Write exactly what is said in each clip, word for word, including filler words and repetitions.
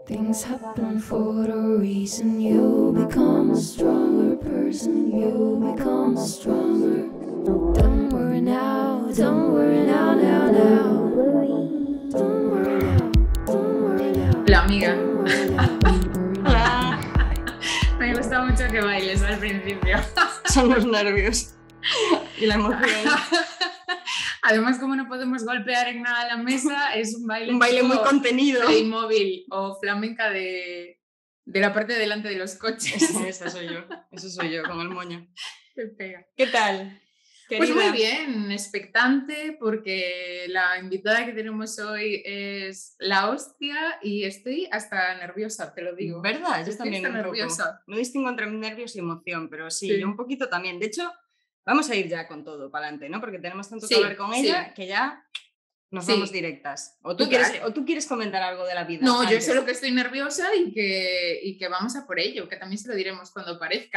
Things happen for a reason. You become a stronger person. You become stronger. Don't worry now. Don't worry now, now, now. Don't worry now. Don't worry now. Hola, amiga. Hola. Me gusta mucho que bailes al principio. Son los nervios y la emoción. Además, como no podemos golpear en nada la mesa, es un baile, Un baile muy contenido. Playmobil o flamenca de, de la parte de delante de los coches. Esa, esa soy yo, eso soy yo, con el moño. Te pega. ¿Qué tal, Pues querida? muy bien, expectante, porque la invitada que tenemos hoy es la hostia y estoy hasta nerviosa, te lo digo. ¿Verdad? Yo Estoy también hasta un nerviosa. poco. No distingo entre nervios y emoción, pero sí, Sí. yo un poquito también. De hecho, vamos a ir ya con todo para adelante, ¿no? Porque tenemos tanto Sí, que hablar con sí. ella que ya nos Sí. vamos directas. ¿O tú, Tú quieres, dale. ¿O tú quieres comentar algo de la vida? No, yo antes? sé lo que estoy nerviosa y que, y que vamos a por ello, que también se lo diremos cuando aparezca.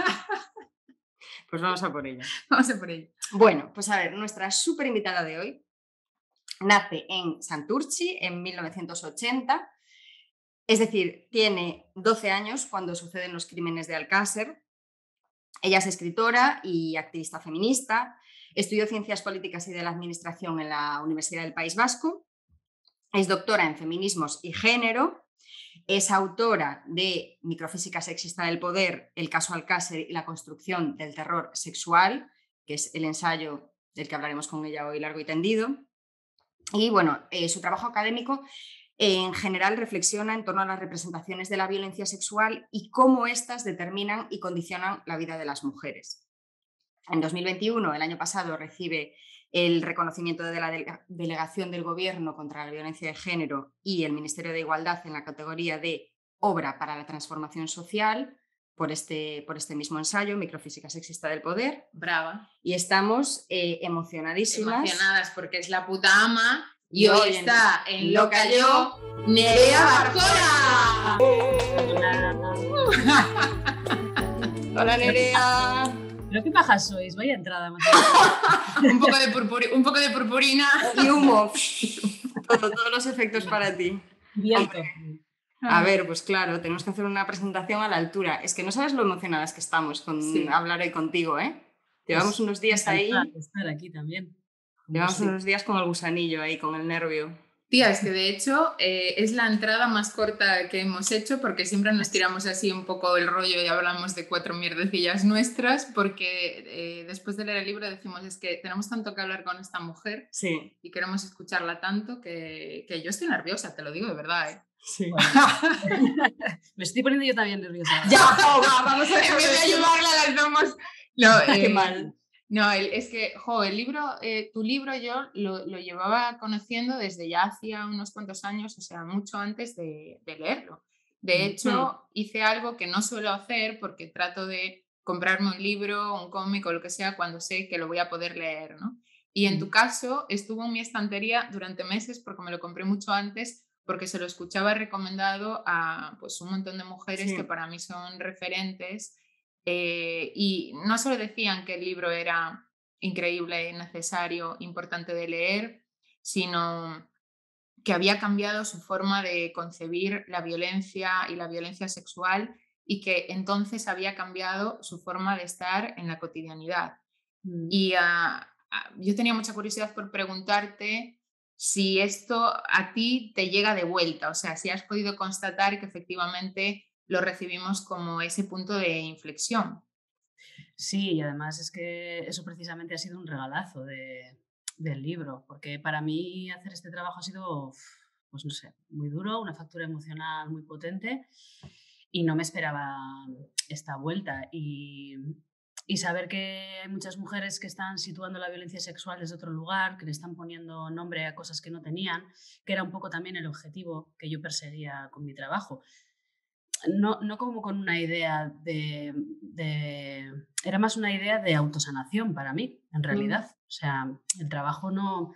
Pues vamos a por ello. Vamos a por ello. Bueno, pues a ver, nuestra súper invitada de hoy nace en Santurchi en mil novecientos ochenta, es decir, tiene doce años cuando suceden los crímenes de Alcácer. Ella es escritora y activista feminista, estudió Ciencias Políticas y de la Administración en la Universidad del País Vasco, es doctora en Feminismos y Género, es autora de Microfísica sexista del poder, el caso Alcácer y la construcción del terror sexual, que es el ensayo del que hablaremos con ella hoy largo y tendido. Y bueno, eh, su trabajo académico eh, en general reflexiona en torno a las representaciones de la violencia sexual y cómo éstas determinan y condicionan la vida de las mujeres. En dos mil veintiuno, el año pasado, recibe el reconocimiento de la Dele- Delegación del Gobierno contra la Violencia de Género y el Ministerio de Igualdad en la categoría de Obra para la Transformación Social por este, por este mismo ensayo, Microfísica sexista del poder. Brava. Y estamos eh, emocionadísimas. Emocionadas porque es la puta ama y, Y hoy hoy en está en Loca Loca Yo, Nerea Barcola. Hola, Nerea. ¿Pero qué pajas sois? Vaya entrada más. un, poco de purpuri- un poco de purpurina. Y humo. Todo, todos los efectos para ti. Viento. A ver, pues claro, tenemos que hacer una presentación a la altura. Es que no sabes lo emocionadas que estamos con Sí. hablar hoy contigo, ¿eh? Llevamos Pues, unos días ahí, encantada de estar aquí también. Como llevamos sí. unos días con el gusanillo ahí, con el nervio. Tía, es que de hecho eh, es la entrada más corta que hemos hecho porque siempre nos tiramos así un poco el rollo y hablamos de cuatro mierdecillas nuestras porque eh, después de leer el libro decimos es que tenemos tanto que hablar con esta mujer Sí, y queremos escucharla tanto que, que yo estoy nerviosa, te lo digo de verdad, ¿eh? sí. Bueno. Me estoy poniendo yo también nerviosa. Ya, oh, va, vamos a En vez de ayudarla las damos... No, Qué eh, mal. No, el- es que, jo, el libro, eh, tu libro yo lo, lo llevaba conociendo desde ya hacía unos cuantos años, o sea, mucho antes de, de leerlo. De hecho, hice algo que no suelo hacer porque trato de comprarme un libro, un cómic o lo que sea cuando sé que lo voy a poder leer, ¿no? Y en tu caso estuvo en mi estantería durante meses porque me lo compré mucho antes porque se lo escuchaba recomendado a pues, un montón de mujeres Sí. que para mí son referentes. Eh, y no solo decían que el libro era increíble, necesario, importante de leer, sino que había cambiado su forma de concebir la violencia y la violencia sexual y que entonces había cambiado su forma de estar en la cotidianidad. Mm. Y uh, uh, yo tenía mucha curiosidad por preguntarte si esto a ti te llega de vuelta, o sea, si has podido constatar que efectivamente lo recibimos como ese punto de inflexión. Sí, y además es que eso precisamente ha sido un regalazo de, del libro, porque para mí hacer este trabajo ha sido, pues no sé, muy duro, una factura emocional muy potente y no me esperaba esta vuelta. Y, y saber que hay muchas mujeres que están situando la violencia sexual desde otro lugar, que le están poniendo nombre a cosas que no tenían, que era un poco también el objetivo que yo perseguía con mi trabajo. No, no como con una idea de, de... Era más una idea de autosanación para mí, en realidad. Mm. O sea, el trabajo no...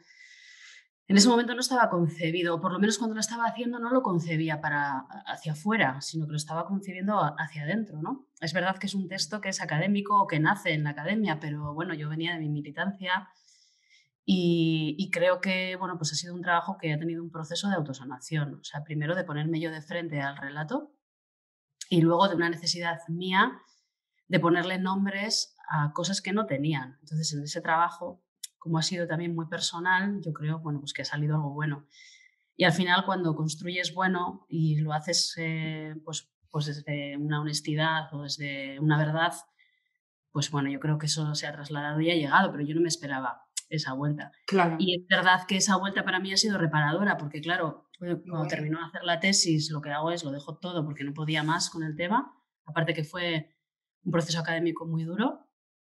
En ese momento no estaba concebido, o por lo menos cuando lo estaba haciendo no lo concebía para hacia afuera, sino que lo estaba concibiendo hacia adentro, ¿no? Es verdad que es un texto que es académico o que nace en la academia, pero bueno, yo venía de mi militancia Y, y creo que bueno, pues ha sido un trabajo que ha tenido un proceso de autosanación. O sea, primero de ponerme yo de frente al relato y luego de una necesidad mía de ponerle nombres a cosas que no tenían. Entonces, en ese trabajo, como ha sido también muy personal, yo creo bueno, pues que ha salido algo bueno. Y al final, cuando construyes bueno y lo haces eh, pues, pues desde una honestidad o desde una verdad, pues bueno, yo creo que eso se ha trasladado y ha llegado, pero yo no me esperaba esa vuelta. Claro. Y es verdad que esa vuelta para mí ha sido reparadora, porque claro, cuando terminó de hacer la tesis, lo que hago es lo dejo todo porque no podía más con el tema, aparte que fue un proceso académico muy duro,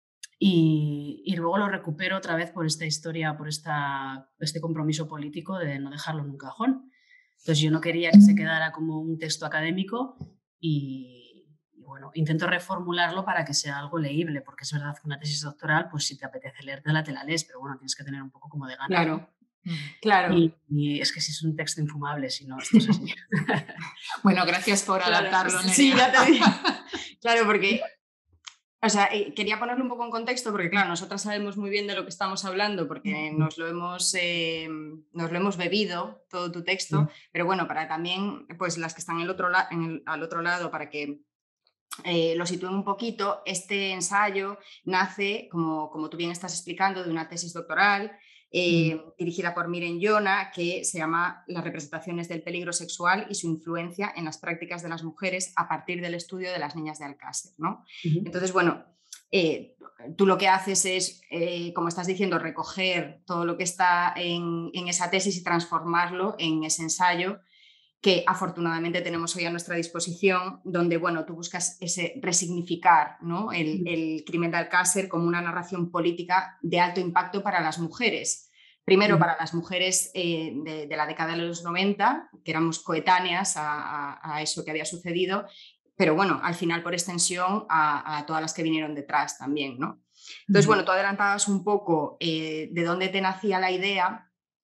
y, y luego lo recupero otra vez por esta historia, por esta, este compromiso político de no dejarlo en un cajón. Entonces yo no quería que se quedara como un texto académico y, y bueno, intento reformularlo para que sea algo leíble, porque es verdad que una tesis doctoral, pues si te apetece leértela, te la lees, pero bueno, tienes que tener un poco como de ganas. Claro, claro. Y, y es que si es un texto infumable, si no, esto es así. Bueno, gracias por Claro, adaptarlo, Nerea. sí, ya te digo. Claro, porque o sea, quería ponerlo un poco en contexto porque, claro, nosotras sabemos muy bien de lo que estamos hablando porque nos lo hemos, eh, nos lo hemos bebido, todo tu texto, sí. Pero bueno, para también, pues las que están el otro en el, al otro lado, para que eh, lo sitúen un poquito, este ensayo nace, como, como tú bien estás explicando, de una tesis doctoral eh, mm. dirigida por Miren Yona, que se llama Las representaciones del peligro sexual y su influencia en las prácticas de las mujeres a partir del estudio de las niñas de Alcácer, ¿no? Uh-huh. Entonces, bueno, eh, tú lo que haces es, eh, como estás diciendo, recoger todo lo que está en, en esa tesis y transformarlo en ese ensayo que afortunadamente tenemos hoy a nuestra disposición, donde bueno, tú buscas ese resignificar, ¿no? el, el crimen de Alcácer como una narración política de alto impacto para las mujeres. Primero uh-huh. para las mujeres eh, de, de la década de los noventa, que éramos coetáneas a, a, a eso que había sucedido, pero bueno, al final por extensión a, a todas las que vinieron detrás también, ¿no? Entonces, uh-huh. bueno, tú adelantabas un poco eh, de dónde te nacía la idea.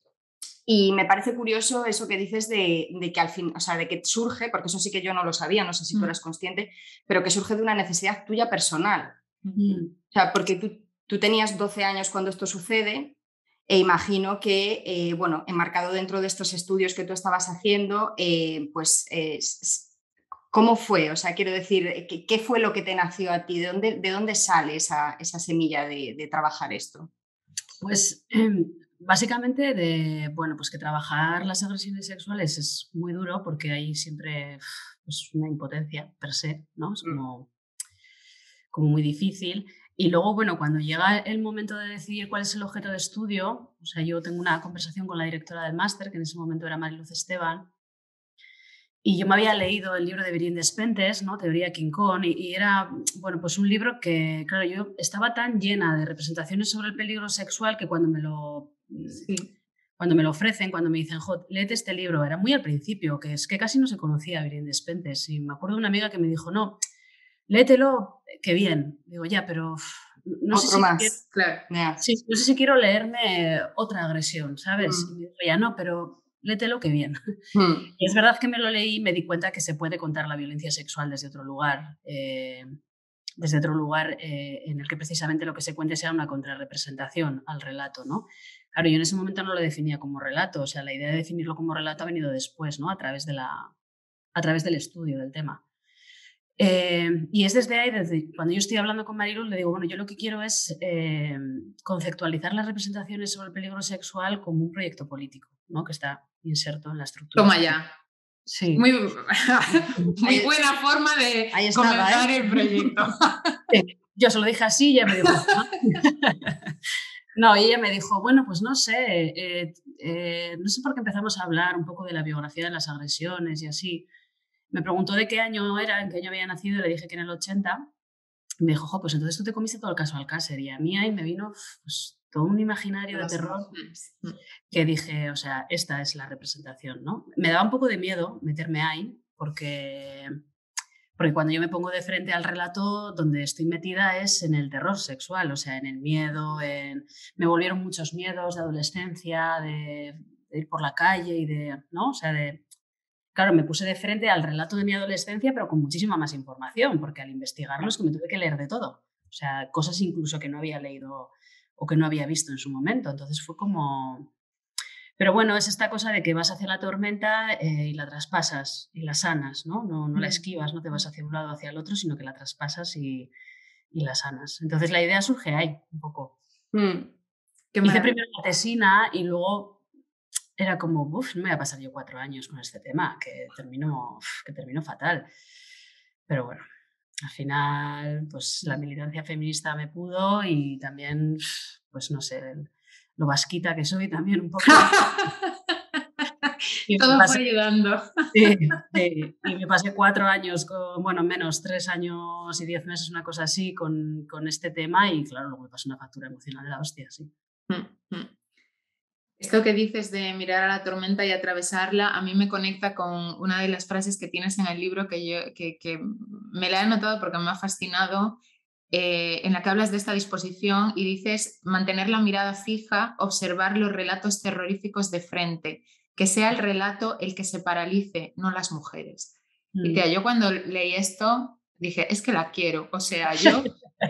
Y me parece curioso eso que dices de, de que al fin, o sea, de que surge, porque eso sí que yo no lo sabía, no sé si tú eras consciente, pero que surge de una necesidad tuya personal. Mm. O sea, porque tú, tú tenías doce años cuando esto sucede e imagino que, eh, bueno, enmarcado dentro de estos estudios que tú estabas haciendo, eh, pues, eh, ¿cómo fue? O sea, quiero decir, ¿qué, qué fue lo que te nació a ti? ¿De dónde, de dónde sale esa, esa semilla de, de trabajar esto? Pues... Eh... Básicamente de, bueno, pues que trabajar las agresiones sexuales es muy duro porque hay siempre pues, una impotencia per se, ¿no? Es como, como muy difícil. Y luego, bueno, cuando llega el momento de decidir cuál es el objeto de estudio, o sea, yo tengo una conversación con la directora del máster, que en ese momento era Mariluz Esteban, y yo me había leído el libro de Virín Despentes, ¿no? Teoría King Kong, y, y era, bueno, pues un libro que, claro, yo estaba tan llena de representaciones sobre el peligro sexual que cuando me lo... Sí. Cuando me lo ofrecen, cuando me dicen, jo, léete este libro, era muy al principio, que es que casi no se conocía Virín Despentes. Y me acuerdo de una amiga que me dijo, no, léetelo, que bien. Digo, ya, pero no, sé si, más. Quiero, Claro. Yeah. Sí, no sé si quiero leerme otra agresión, ¿sabes? Mm. Y me dijo, ya no, pero léetelo, que bien. Mm. Y es verdad que me lo leí y me di cuenta que se puede contar la violencia sexual desde otro lugar. Eh, desde otro lugar eh, en el que precisamente lo que se cuente sea una contrarrepresentación al relato, ¿no? Claro, yo en ese momento no lo definía como relato, o sea, la idea de definirlo como relato ha venido después, ¿no? A través, de la, a través del estudio del tema. Eh, y es desde ahí, desde cuando yo estoy hablando con Mariluz, le digo, bueno, yo lo que quiero es eh, conceptualizar las representaciones sobre el peligro sexual como un proyecto político, ¿no? Que está inserto en la estructura. Toma ya. Sí. Muy, muy buena forma de comenzar ¿eh? el proyecto. Sí, yo se lo dije así y ella me dijo... No, y ella me dijo, bueno, pues no sé, eh, eh, no sé por qué empezamos a hablar un poco de la biografía de las agresiones y así. Me preguntó de qué año era, en qué año había nacido, y le dije que en el ochenta. Y me dijo, jo, pues entonces tú te comiste todo el caso Alcácer. Y a mí ahí me vino pues, todo un imaginario de terror que dije, o sea, esta es la representación, ¿no? Me daba un poco de miedo meterme ahí porque... Porque cuando yo me pongo de frente al relato, donde estoy metida es en el terror sexual, o sea, en el miedo, en... me volvieron muchos miedos de adolescencia, de, de ir por la calle y de, ¿no? O sea, de... Claro, me puse de frente al relato de mi adolescencia, pero con muchísima más información, porque al investigarlo es que me tuve que leer de todo. O sea, cosas incluso que no había leído o que no había visto en su momento. Entonces fue como... Pero bueno, es esta cosa de que vas hacia la tormenta eh, y la traspasas y la sanas, ¿no? No, no la esquivas, no te vas hacia un lado o hacia el otro, sino que la traspasas y, y la sanas. Entonces la idea surge ahí, un poco. Mm. Qué Hice maravilla. primero la tesina y luego era como, uff, no me voy a pasar yo cuatro años con este tema, que terminó, que terminó fatal. Pero bueno, al final, pues la militancia feminista me pudo y también, pues no sé, el- lo vasquita que soy también un poco. Y me Todo pasé, fue ayudando. sí, sí, y me pasé cuatro años, con, bueno, menos tres años y diez meses, una cosa así, con, con este tema y claro, luego me pasó una factura emocional de la hostia, sí. Mm, mm. Esto que dices de mirar a la tormenta y atravesarla, a mí me conecta con una de las frases que tienes en el libro que, yo, que, que me la he anotado porque me ha fascinado, eh, en la que hablas de esta disposición y dices mantener la mirada fija, observar los relatos terroríficos de frente, que sea el relato el que se paralice, no las mujeres. Mm. Y tía, yo cuando leí esto dije, es que la quiero, o sea, yo,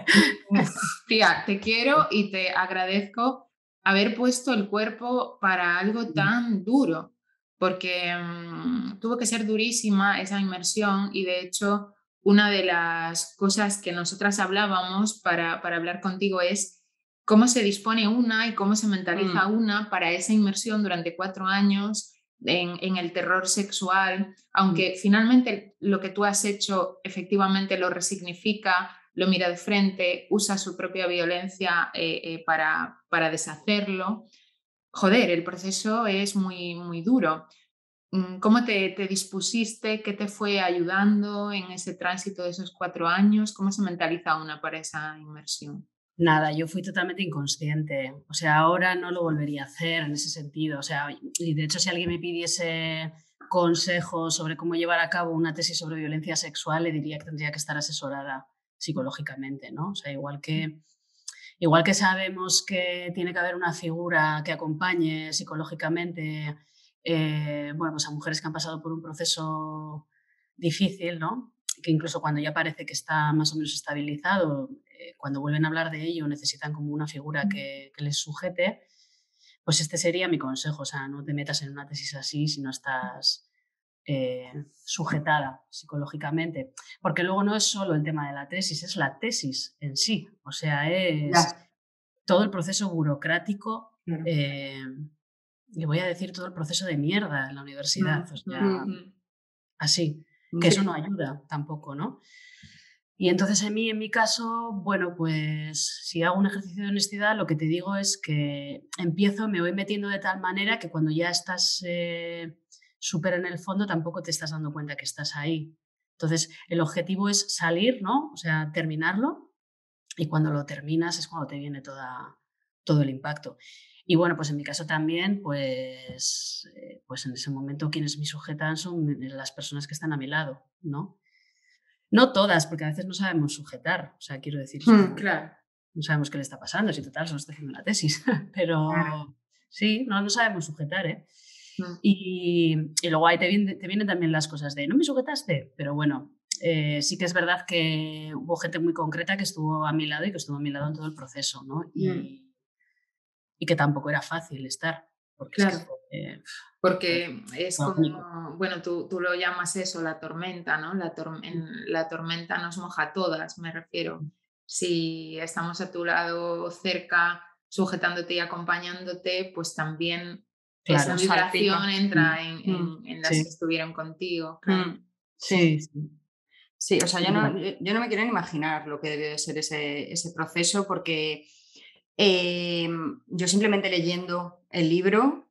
uf, tía, te quiero y te agradezco haber puesto el cuerpo para algo tan duro, porque mmm, tuvo que ser durísima esa inmersión y de hecho una de las cosas que nosotras hablábamos para, para hablar contigo es cómo se dispone una y cómo se mentaliza Mm. una para esa inmersión durante cuatro años en, en el terror sexual, aunque finalmente lo que tú has hecho efectivamente lo resignifica, lo mira de frente, usa su propia violencia eh, eh, para, para deshacerlo. Joder, el proceso es muy, muy duro. Mm, ¿Cómo te, te dispusiste? ¿Qué te fue ayudando en ese tránsito de esos cuatro años? ¿Cómo se mentaliza una para esa inmersión? Nada, yo fui totalmente inconsciente. O sea, ahora no lo volvería a hacer en ese sentido. O sea, y de hecho, si alguien me pidiese consejos sobre cómo llevar a cabo una tesis sobre violencia sexual, le diría que tendría que estar asesorada psicológicamente, ¿no? O sea, igual que, igual que sabemos que tiene que haber una figura que acompañe psicológicamente, eh, bueno, pues a mujeres que han pasado por un proceso difícil, ¿no? Que incluso cuando ya parece que está más o menos estabilizado, eh, cuando vuelven a hablar de ello necesitan como una figura que, que les sujete, pues este sería mi consejo, o sea, no te metas en una tesis así si no estás eh, sujetada psicológicamente, porque luego no es solo el tema de la tesis, es la tesis en sí, o sea, es Ya. todo el proceso burocrático, Claro. eh, y voy a decir todo el proceso de mierda en la universidad, o sea, Mm, así, que eso no ayuda tampoco, ¿no? Y entonces en mí, en mi caso, bueno, pues si hago un ejercicio de honestidad, lo que te digo es que empiezo, me voy metiendo de tal manera que cuando ya estás eh, súper en el fondo tampoco te estás dando cuenta que estás ahí. Entonces el objetivo es salir, ¿no? O sea, terminarlo y cuando lo terminas es cuando te viene toda, todo el impacto. Y bueno, pues en mi caso también, pues, eh, pues en ese momento quienes me sujetan son las personas que están a mi lado, ¿no? No todas, porque a veces no sabemos sujetar. O sea, quiero decir, es Mm. como, claro. no sabemos qué le está pasando, si total solo estoy haciendo la tesis. Pero Claro. sí, no, no sabemos sujetar, ¿eh? Mm. Y, y luego ahí te, viene, te vienen también las cosas de, ¿no me sujetaste? Pero bueno, eh, sí que es verdad que hubo gente muy concreta que estuvo a mi lado y que estuvo a mi lado en todo el proceso, ¿no? Y, Mm. y que tampoco era fácil estar, porque Claro. es que eh, Porque es fue único. como, bueno, tú, tú lo llamas eso, la tormenta, ¿no? La, tor en, la tormenta nos moja a todas, me refiero. Si estamos a tu lado cerca, sujetándote y acompañándote, pues también Claro. esa Un vibración salpica. entra en, Mm. en, en las Sí. que estuvieron contigo. Claro. Mm. Sí, Sí. sí. Sí, o sea, Sí, yo no, bueno. yo, yo no me quiero ni imaginar lo que debe de ser ese, ese proceso porque eh, yo simplemente leyendo el libro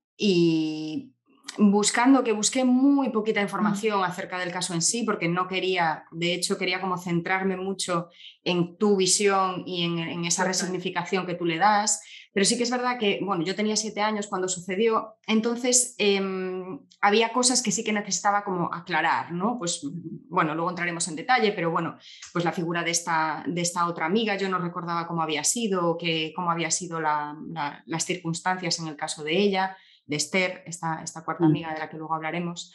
y buscando, que busqué muy poquita información acerca del caso en sí, porque no quería, de hecho quería como centrarme mucho en tu visión y en, en esa Total. resignificación que tú le das, pero sí que es verdad que, bueno, yo tenía siete años cuando sucedió, entonces eh, había cosas que sí que necesitaba como aclarar, ¿no? Pues bueno, luego entraremos en detalle, pero bueno, pues la figura de esta, de esta otra amiga, yo no recordaba cómo había sido, que, cómo había sido la, la, las circunstancias en el caso de ella, de Esther, esta, esta cuarta Mm. amiga de la que luego hablaremos.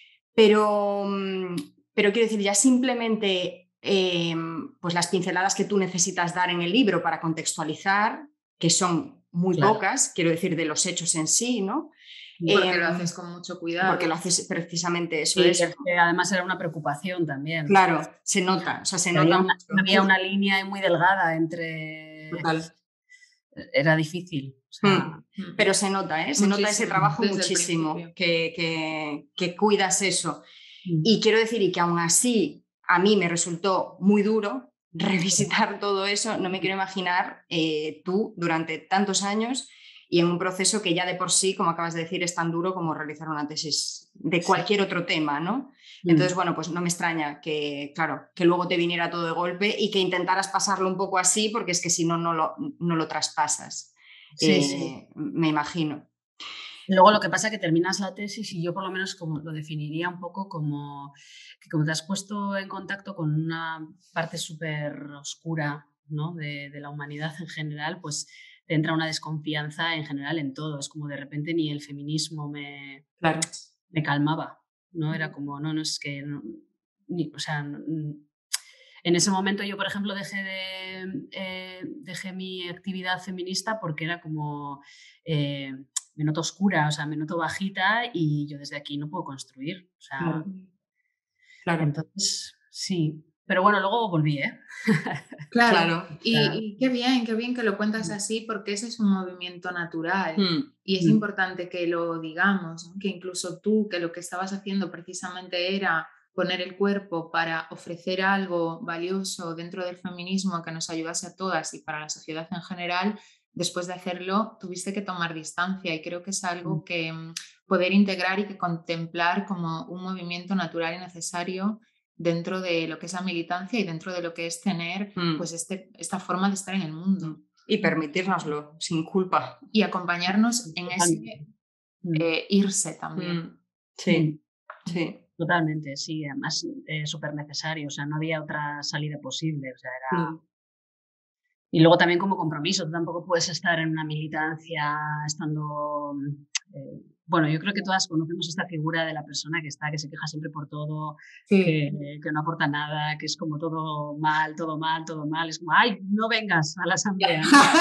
Pero, pero quiero decir, ya simplemente eh, pues las pinceladas que tú necesitas dar en el libro para contextualizar, que son muy Claro. pocas, quiero decir, de los hechos en sí, ¿no? Porque Em, lo haces con mucho cuidado. Porque lo haces precisamente eso. Sí, es. es que además era una preocupación también. Claro, se nota, o sea, se Había nota una, mucho. había una línea muy delgada entre... Total. Era difícil. O sea, Mm. Pero se nota, ¿eh? Se nota ese Muchísimo, trabajo desde el muchísimo, principio. que, que, que cuidas eso. mm, Y quiero decir, y que aún así a mí me resultó muy duro revisitar todo eso, no me quiero imaginar eh, tú durante tantos años y en un proceso que ya de por sí, como acabas de decir, es tan duro como realizar una tesis de cualquier otro tema, ¿no? mm. Entonces, bueno, pues no me extraña que, claro, que luego te viniera todo de golpe y que intentaras pasarlo un poco así, porque es que si no, no lo, no lo traspasas. Sí, Eh, sí. Me imagino. Luego lo que pasa es que terminas la tesis y yo por lo menos como lo definiría un poco como que como te has puesto en contacto con una parte súper oscura, ¿no? de, de la humanidad en general, pues te entra una desconfianza en general en todo. Es como de repente ni el feminismo me, Claro. me calmaba, ¿no? Era como, no, no, es que... No, ni, o sea, no, en ese momento yo, por ejemplo, dejé, de, eh, dejé mi actividad feminista porque era como... Eh, me noto oscura, o sea, me noto bajita y yo desde aquí no puedo construir. O sea, Claro. Claro. Entonces, sí. Pero bueno, luego volví, ¿eh? Claro. Claro. Y, Claro. y qué bien, qué bien que lo cuentas así, porque ese es un movimiento natural. Mm. Y es Mm. importante que lo digamos, ¿no? Que incluso tú, que lo que estabas haciendo precisamente era poner el cuerpo para ofrecer algo valioso dentro del feminismo que nos ayudase a todas y para la sociedad en general, después de hacerlo tuviste que tomar distancia y creo que es algo Mm. que mm, poder integrar y que contemplar como un movimiento natural y necesario dentro de lo que es la militancia y dentro de lo que es tener Mm. pues este, esta forma de estar en el mundo. Y permitírnoslo sin culpa. Y acompañarnos en ese Mm. eh, irse también. Mm. Sí, sí. Totalmente, sí, además eh, súper necesario, o sea, no había otra salida posible, o sea, era... Mm. Y luego también como compromiso, tú tampoco puedes estar en una militancia estando... Eh, bueno, yo creo que todas conocemos esta figura de la persona que está, que se queja siempre por todo, Sí. que, que no aporta nada, que es como todo mal, todo mal, todo mal, es como, ay, no vengas a la asamblea.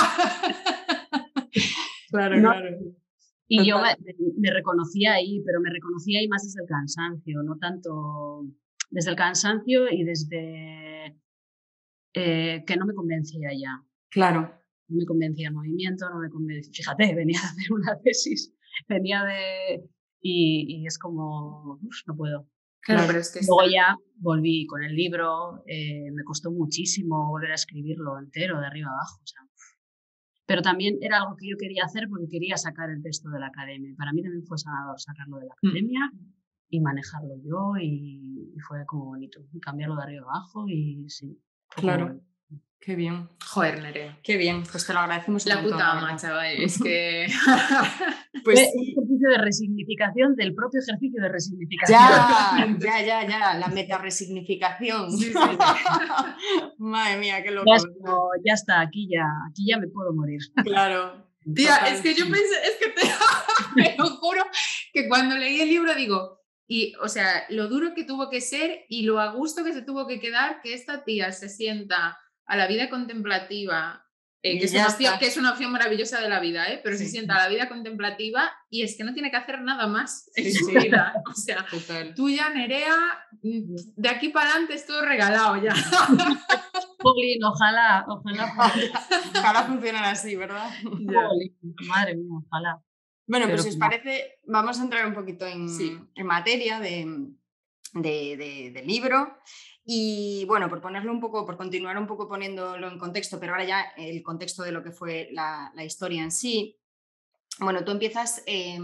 Claro, No. claro. Y yo Total. me, me reconocía ahí, pero me reconocía ahí más desde el cansancio, no tanto desde el cansancio y desde eh, que no me convencía ya. Claro. No me convencía el movimiento, no me convencía. Fíjate, venía de hacer una tesis, venía de... Y, y es como, uf, no puedo. Claro, Claro. pero es que Luego está- ya volví con el libro, eh, me costó muchísimo volver a escribirlo entero, de arriba abajo. O sea, pero también era algo que yo quería hacer porque quería sacar el texto de la academia. Para mí también fue sanador sacarlo de la academia y manejarlo yo y, y fue como bonito. Y cambiarlo de arriba abajo y sí. fue como Claro. bonito. Qué bien. Joder, Nerea. Qué bien. Pues te lo agradecemos un La montón, puta la ama, verdad. chaval. Es que... Pues Fue un ejercicio de resignificación del propio ejercicio de resignificación. ya, ya, ya, ya. La meta-resignificación. Sí, sí, sí. Madre mía, qué loco. Ya, es como, ya está, aquí ya, aquí ya me puedo morir. Claro. Tía, Total. es que yo pensé, es que te, me lo juro que cuando leí el libro digo, y o sea, lo duro que tuvo que ser y lo a gusto que se tuvo que quedar que esta tía se sienta a la vida contemplativa, eh, Y que, es ya una opción, está. que es una opción maravillosa de la vida, ¿eh? Pero Sí. se sienta a la vida contemplativa y es que no tiene que hacer nada más en Sí, su sí. vida. O sea, Total. tú ya, Nerea, de aquí para adelante es todo regalado ya. Jolín, ojalá, ojalá. Ojalá funcionara así, ¿verdad? Jolín, madre mía, ojalá. Bueno, Pero pues si os como- parece, vamos a entrar un poquito en, Sí. en materia de, de- de- del libro. Y bueno, por ponerlo un poco, por continuar un poco poniéndolo en contexto, pero ahora ya el contexto de lo que fue la, la historia en sí. Bueno, tú empiezas eh,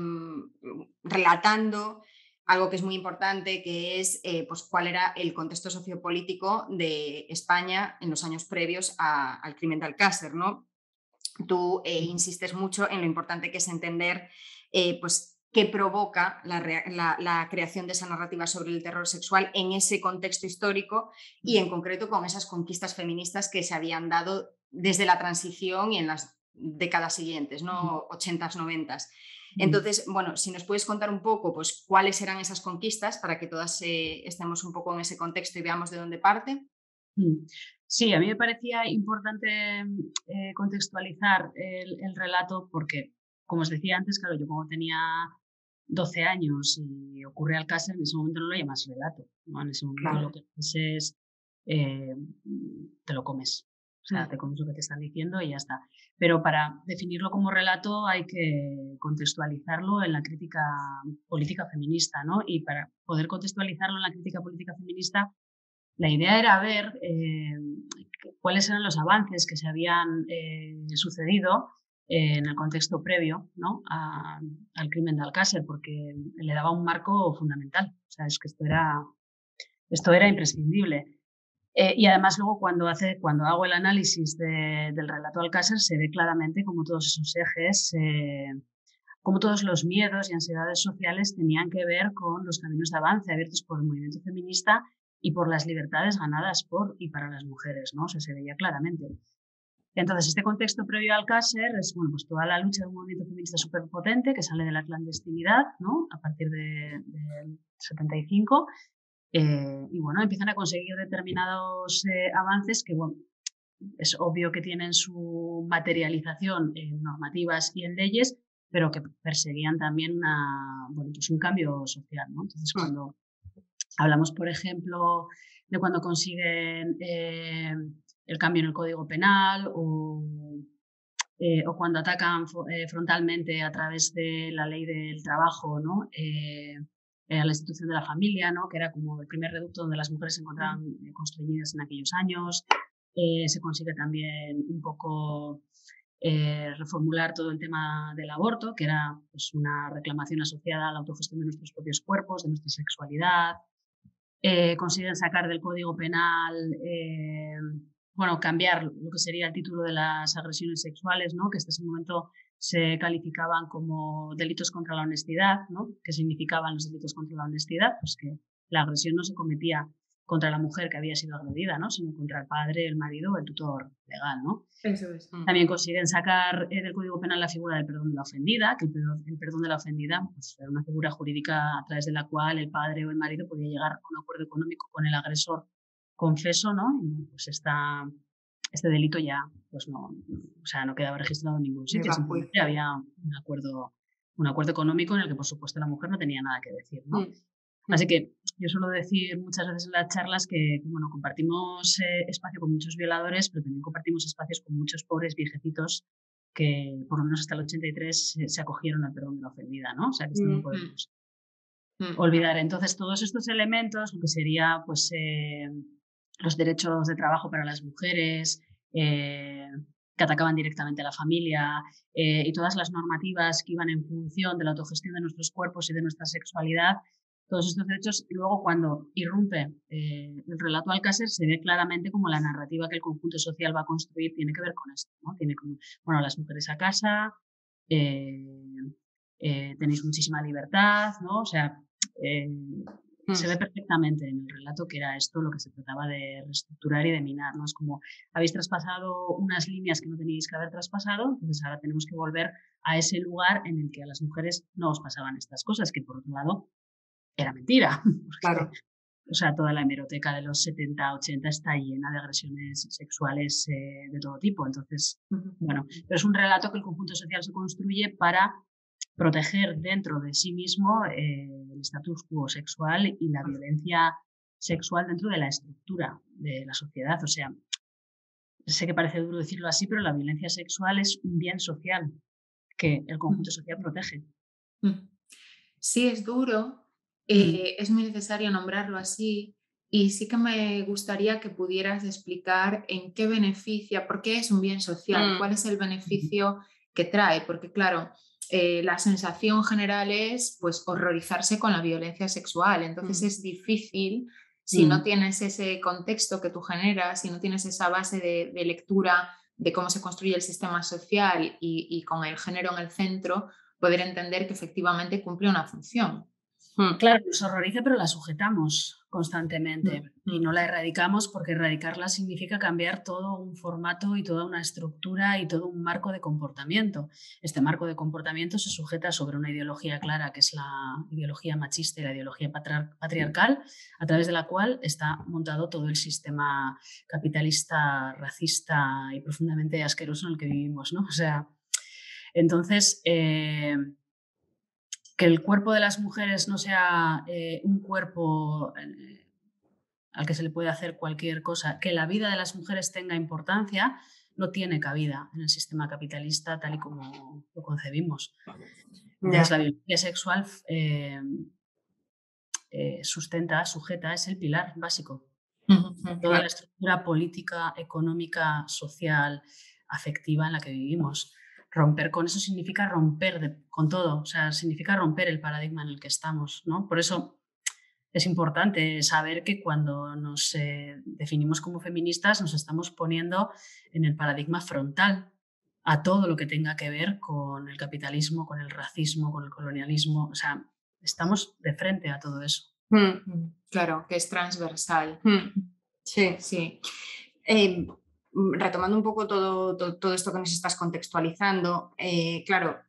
relatando algo que es muy importante, que es eh, pues, cuál era el contexto sociopolítico de España en los años previos a, al crimen de Alcácer, ¿no? Tú eh, insistes mucho en lo importante que es entender eh, pues, qué provoca la, la, la creación de esa narrativa sobre el terror sexual en ese contexto histórico y en concreto con esas conquistas feministas que se habían dado desde la transición y en las décadas siguientes, ¿no? ochentas, noventas. Entonces, bueno, si nos puedes contar un poco pues, cuáles eran esas conquistas para que todas eh, estemos un poco en ese contexto y veamos de dónde parte. Sí, a mí me parecía importante eh, contextualizar el, el relato porque, como os decía antes, claro, yo como tenía doce años y ocurre Alcácer, en ese momento no lo llamas relato, ¿no? En ese momento Claro. lo que haces es, eh, te lo comes, o sea, Mm. te comes lo que te están diciendo y ya está. Pero para definirlo como relato hay que contextualizarlo en la crítica política feminista, ¿no? Y para poder contextualizarlo en la crítica política feminista, la idea era ver eh, cuáles eran los avances que se habían eh, sucedido en el contexto previo, ¿no? a, al crimen de Alcácer, porque le daba un marco fundamental. O sea, es que esto era, esto era imprescindible. Eh, y además luego cuando, hace, cuando hago el análisis de, del relato Alcácer se ve claramente cómo todos esos ejes, eh, cómo todos los miedos y ansiedades sociales tenían que ver con los caminos de avance abiertos por el movimiento feminista y por las libertades ganadas por y para las mujeres, ¿no? O sea, se veía claramente. Entonces, este contexto previo al Alcácer es, bueno, pues toda la lucha de un movimiento feminista súper potente que sale de la clandestinidad, ¿no? A partir del de setenta y cinco. Eh, y bueno, empiezan a conseguir determinados eh, avances que, bueno, es obvio que tienen su materialización en normativas y en leyes, pero que perseguían también una, bueno, pues un cambio social, ¿no? Entonces, cuando hablamos, por ejemplo, de cuando consiguen eh, el cambio en el Código Penal o, eh, o cuando atacan eh, frontalmente a través de la ley del trabajo, ¿no? Eh, a la institución de la familia, ¿no? Que era como el primer reducto donde las mujeres se encontraban eh, constreñidas en aquellos años. Eh, se consigue también un poco eh, reformular todo el tema del aborto, que era pues, una reclamación asociada a la autogestión de nuestros propios cuerpos, de nuestra sexualidad. Eh, consiguen sacar del Código Penal, eh, bueno, cambiar lo que sería el título de las agresiones sexuales, ¿no? Que hasta ese momento se calificaban como delitos contra la honestidad, ¿no? ¿Qué significaban los delitos contra la honestidad? Pues que la agresión no se cometía contra la mujer que había sido agredida, ¿no? Sino contra el padre, el marido o el tutor legal, ¿no? Eso es. También consiguen sacar eh, del Código Penal la figura del perdón de la ofendida, que el perdón, el perdón de la ofendida pues, era una figura jurídica a través de la cual el padre o el marido podía llegar a un acuerdo económico con el agresor confeso, ¿no? Y pues esta, este delito ya pues no, o sea, no quedaba registrado en ningún sitio, simplemente había un acuerdo, un acuerdo económico en el que por supuesto la mujer no tenía nada que decir, ¿no? Mm. Así que yo suelo decir muchas veces en las charlas que bueno, compartimos eh, espacio con muchos violadores, pero también compartimos espacios con muchos pobres viejecitos que por lo menos hasta el ochenta y tres se, se acogieron al perdón de la ofendida, ¿no? O sea, que esto mm. no podemos mm. olvidar. Entonces, todos estos elementos, lo que sería pues eh, los derechos de trabajo para las mujeres, eh, que atacaban directamente a la familia eh, y todas las normativas que iban en función de la autogestión de nuestros cuerpos y de nuestra sexualidad, todos estos derechos, luego cuando irrumpe eh, el relato Alcácer, se ve claramente como la narrativa que el conjunto social va a construir tiene que ver con esto, ¿no? Tiene como, bueno, las mujeres a casa, eh, eh, tenéis muchísima libertad, ¿no? O sea, eh, mm. se ve perfectamente en el relato que era esto lo que se trataba de reestructurar y de minar, ¿no? Es como, habéis traspasado unas líneas que no teníais que haber traspasado, entonces ahora tenemos que volver a ese lugar en el que a las mujeres no os pasaban estas cosas, que por otro lado era mentira. Porque, claro. O sea, toda la hemeroteca de los setenta, ochenta está llena de agresiones sexuales eh, de todo tipo. Entonces, uh-huh. bueno, pero es un relato que el conjunto social se construye para proteger dentro de sí mismo eh, el status quo sexual y la uh-huh. violencia sexual dentro de la estructura de la sociedad. O sea, sé que parece duro decirlo así, pero la violencia sexual es un bien social que el conjunto social protege. Sí, es duro. Eh, es muy necesario nombrarlo así y sí que me gustaría que pudieras explicar en qué beneficia, por qué es un bien social, mm. cuál es el beneficio que trae, porque claro, eh, la sensación general es pues horrorizarse con la violencia sexual, entonces mm. es difícil si mm. no tienes ese contexto que tú generas, si no tienes esa base de, de lectura de cómo se construye el sistema social y, y con el género en el centro, poder entender que efectivamente cumple una función. Claro, nos horroriza, pero la sujetamos constantemente Mm. y no la erradicamos, porque erradicarla significa cambiar todo un formato y toda una estructura y todo un marco de comportamiento. Este marco de comportamiento se sujeta sobre una ideología clara, que es la ideología machista y la ideología patriar- patriarcal, a través de la cual está montado todo el sistema capitalista, racista y profundamente asqueroso en el que vivimos, ¿no? O sea, entonces... Eh, que el cuerpo de las mujeres no sea eh, un cuerpo eh, al que se le puede hacer cualquier cosa, que la vida de las mujeres tenga importancia, no tiene cabida en el sistema capitalista tal y como lo concebimos. Entonces, Ya. la violencia sexual eh, eh, sustenta, sujeta, es el pilar básico. Toda la estructura política, económica, social, afectiva en la que vivimos. Romper con eso significa romper de, con todo, o sea, significa romper el paradigma en el que estamos, ¿no? Por eso es importante saber que cuando nos eh, definimos como feministas nos estamos poniendo en el paradigma frontal a todo lo que tenga que ver con el capitalismo, con el racismo, con el colonialismo, o sea, estamos de frente a todo eso. Mm. Claro, que es transversal. Mm. Sí. Sí. Eh, retomando un poco todo, todo, todo esto que nos estás contextualizando, eh, claro,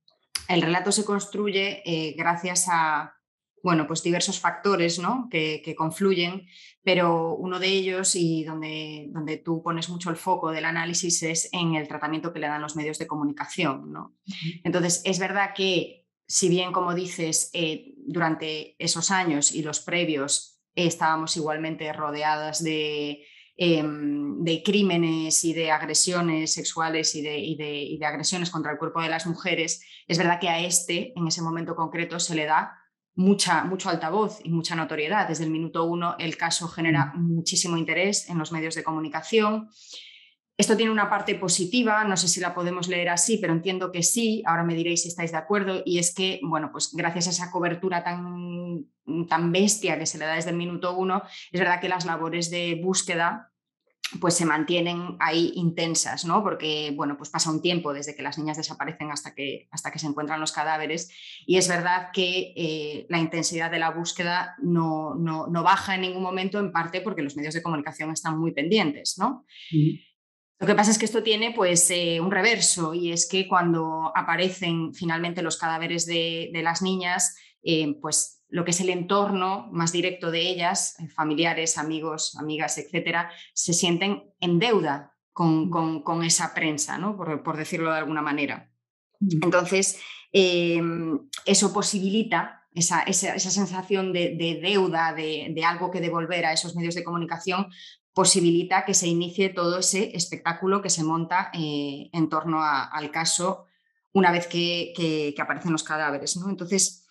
el relato se construye eh, gracias a, bueno, pues diversos factores, ¿no? que, que confluyen, pero uno de ellos, y donde, donde tú pones mucho el foco del análisis, es en el tratamiento que le dan los medios de comunicación, ¿no? Entonces, es verdad que, si bien, como dices, eh, durante esos años y los previos eh, estábamos igualmente rodeadas de... Eh, de crímenes y de agresiones sexuales y de, y, de, y de agresiones contra el cuerpo de las mujeres, es verdad que a este, en ese momento concreto, se le da mucha, mucho altavoz y mucha notoriedad. Desde el minuto uno el caso genera muchísimo interés en los medios de comunicación. Esto tiene una parte positiva, no sé si la podemos leer así, pero entiendo que sí, ahora me diréis si estáis de acuerdo, y es que, bueno, pues gracias a esa cobertura tan, tan bestia que se le da desde el minuto uno, es verdad que las labores de búsqueda pues se mantienen ahí intensas, ¿no? Porque, bueno, pues pasa un tiempo desde que las niñas desaparecen hasta que, hasta que se encuentran los cadáveres, y es verdad que eh, la intensidad de la búsqueda no, no, no baja en ningún momento, en parte porque los medios de comunicación están muy pendientes, ¿no? Sí. Lo que pasa es que esto tiene pues eh, un reverso, y es que cuando aparecen finalmente los cadáveres de, de las niñas, eh, pues lo que es el entorno más directo de ellas, eh, familiares, amigos, amigas, etcétera, se sienten en deuda con, con, con esa prensa, ¿no? por, por decirlo de alguna manera. Entonces, eh, eso posibilita esa, esa, esa sensación de, de deuda, de, de algo que devolver a esos medios de comunicación, posibilita que se inicie todo ese espectáculo que se monta eh, en torno a, al caso una vez que, que, que aparecen los cadáveres, ¿no? Entonces,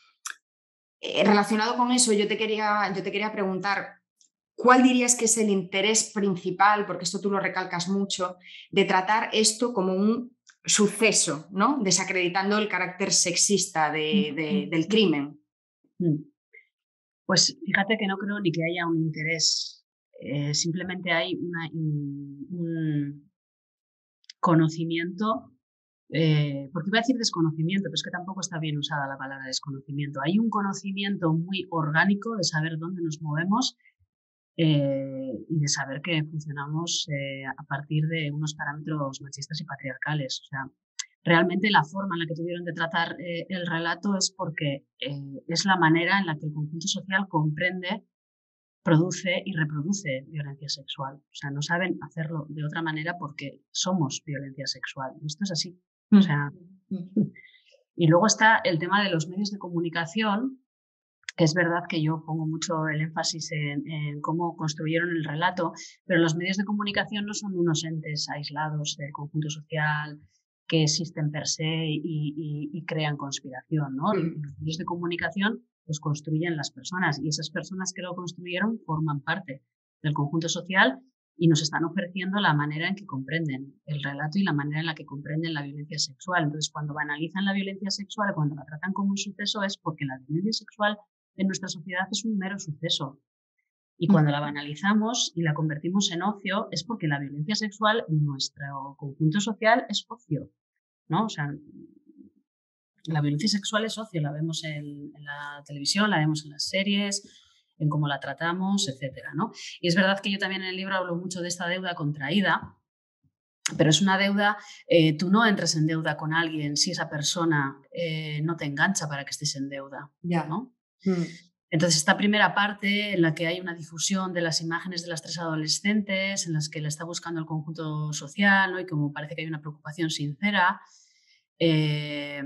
eh, relacionado con eso, yo te, quería, yo te quería preguntar, ¿cuál dirías que es el interés principal, porque esto tú lo recalcas mucho, de tratar esto como un suceso, ¿no? Desacreditando el carácter sexista de, de, del crimen? Pues fíjate que no creo ni que haya un interés, eh, simplemente hay una, un, un conocimiento, eh, porque iba a decir desconocimiento, pero es que tampoco está bien usada la palabra desconocimiento. Hay un conocimiento muy orgánico de saber dónde nos movemos eh, y de saber que funcionamos eh, a partir de unos parámetros machistas y patriarcales. O sea, realmente la forma en la que tuvieron de tratar eh, el relato es porque eh, es la manera en la que el conjunto social comprende, produce y reproduce violencia sexual. O sea, no saben hacerlo de otra manera porque somos violencia sexual. Esto es así. O sea, y luego está el tema de los medios de comunicación, que es verdad que yo pongo mucho el énfasis en, en cómo construyeron el relato, pero los medios de comunicación no son unos entes aislados del conjunto social que existen per se y, y, y crean conspiración, ¿no? Mm. Los medios de comunicación los construyen las personas, y esas personas que lo construyeron forman parte del conjunto social y nos están ofreciendo la manera en que comprenden el relato y la manera en la que comprenden la violencia sexual. Entonces, cuando banalizan la violencia sexual, cuando la tratan como un suceso, es porque la violencia sexual en nuestra sociedad es un mero suceso. Y cuando la banalizamos y la convertimos en ocio, es porque la violencia sexual en nuestro conjunto social es ocio, ¿no? O sea, la violencia sexual es ocio, la vemos en, en la televisión, la vemos en las series, en cómo la tratamos, etcétera, ¿no? Y es verdad que yo también en el libro hablo mucho de esta deuda contraída, pero es una deuda, eh, tú no entras en deuda con alguien si esa persona eh, no te engancha para que estés en deuda, Ya. ¿no? Mm. Entonces, esta primera parte en la que hay una difusión de las imágenes de las tres adolescentes, en las que la está buscando el conjunto social, ¿no? Y como parece que hay una preocupación sincera, eh,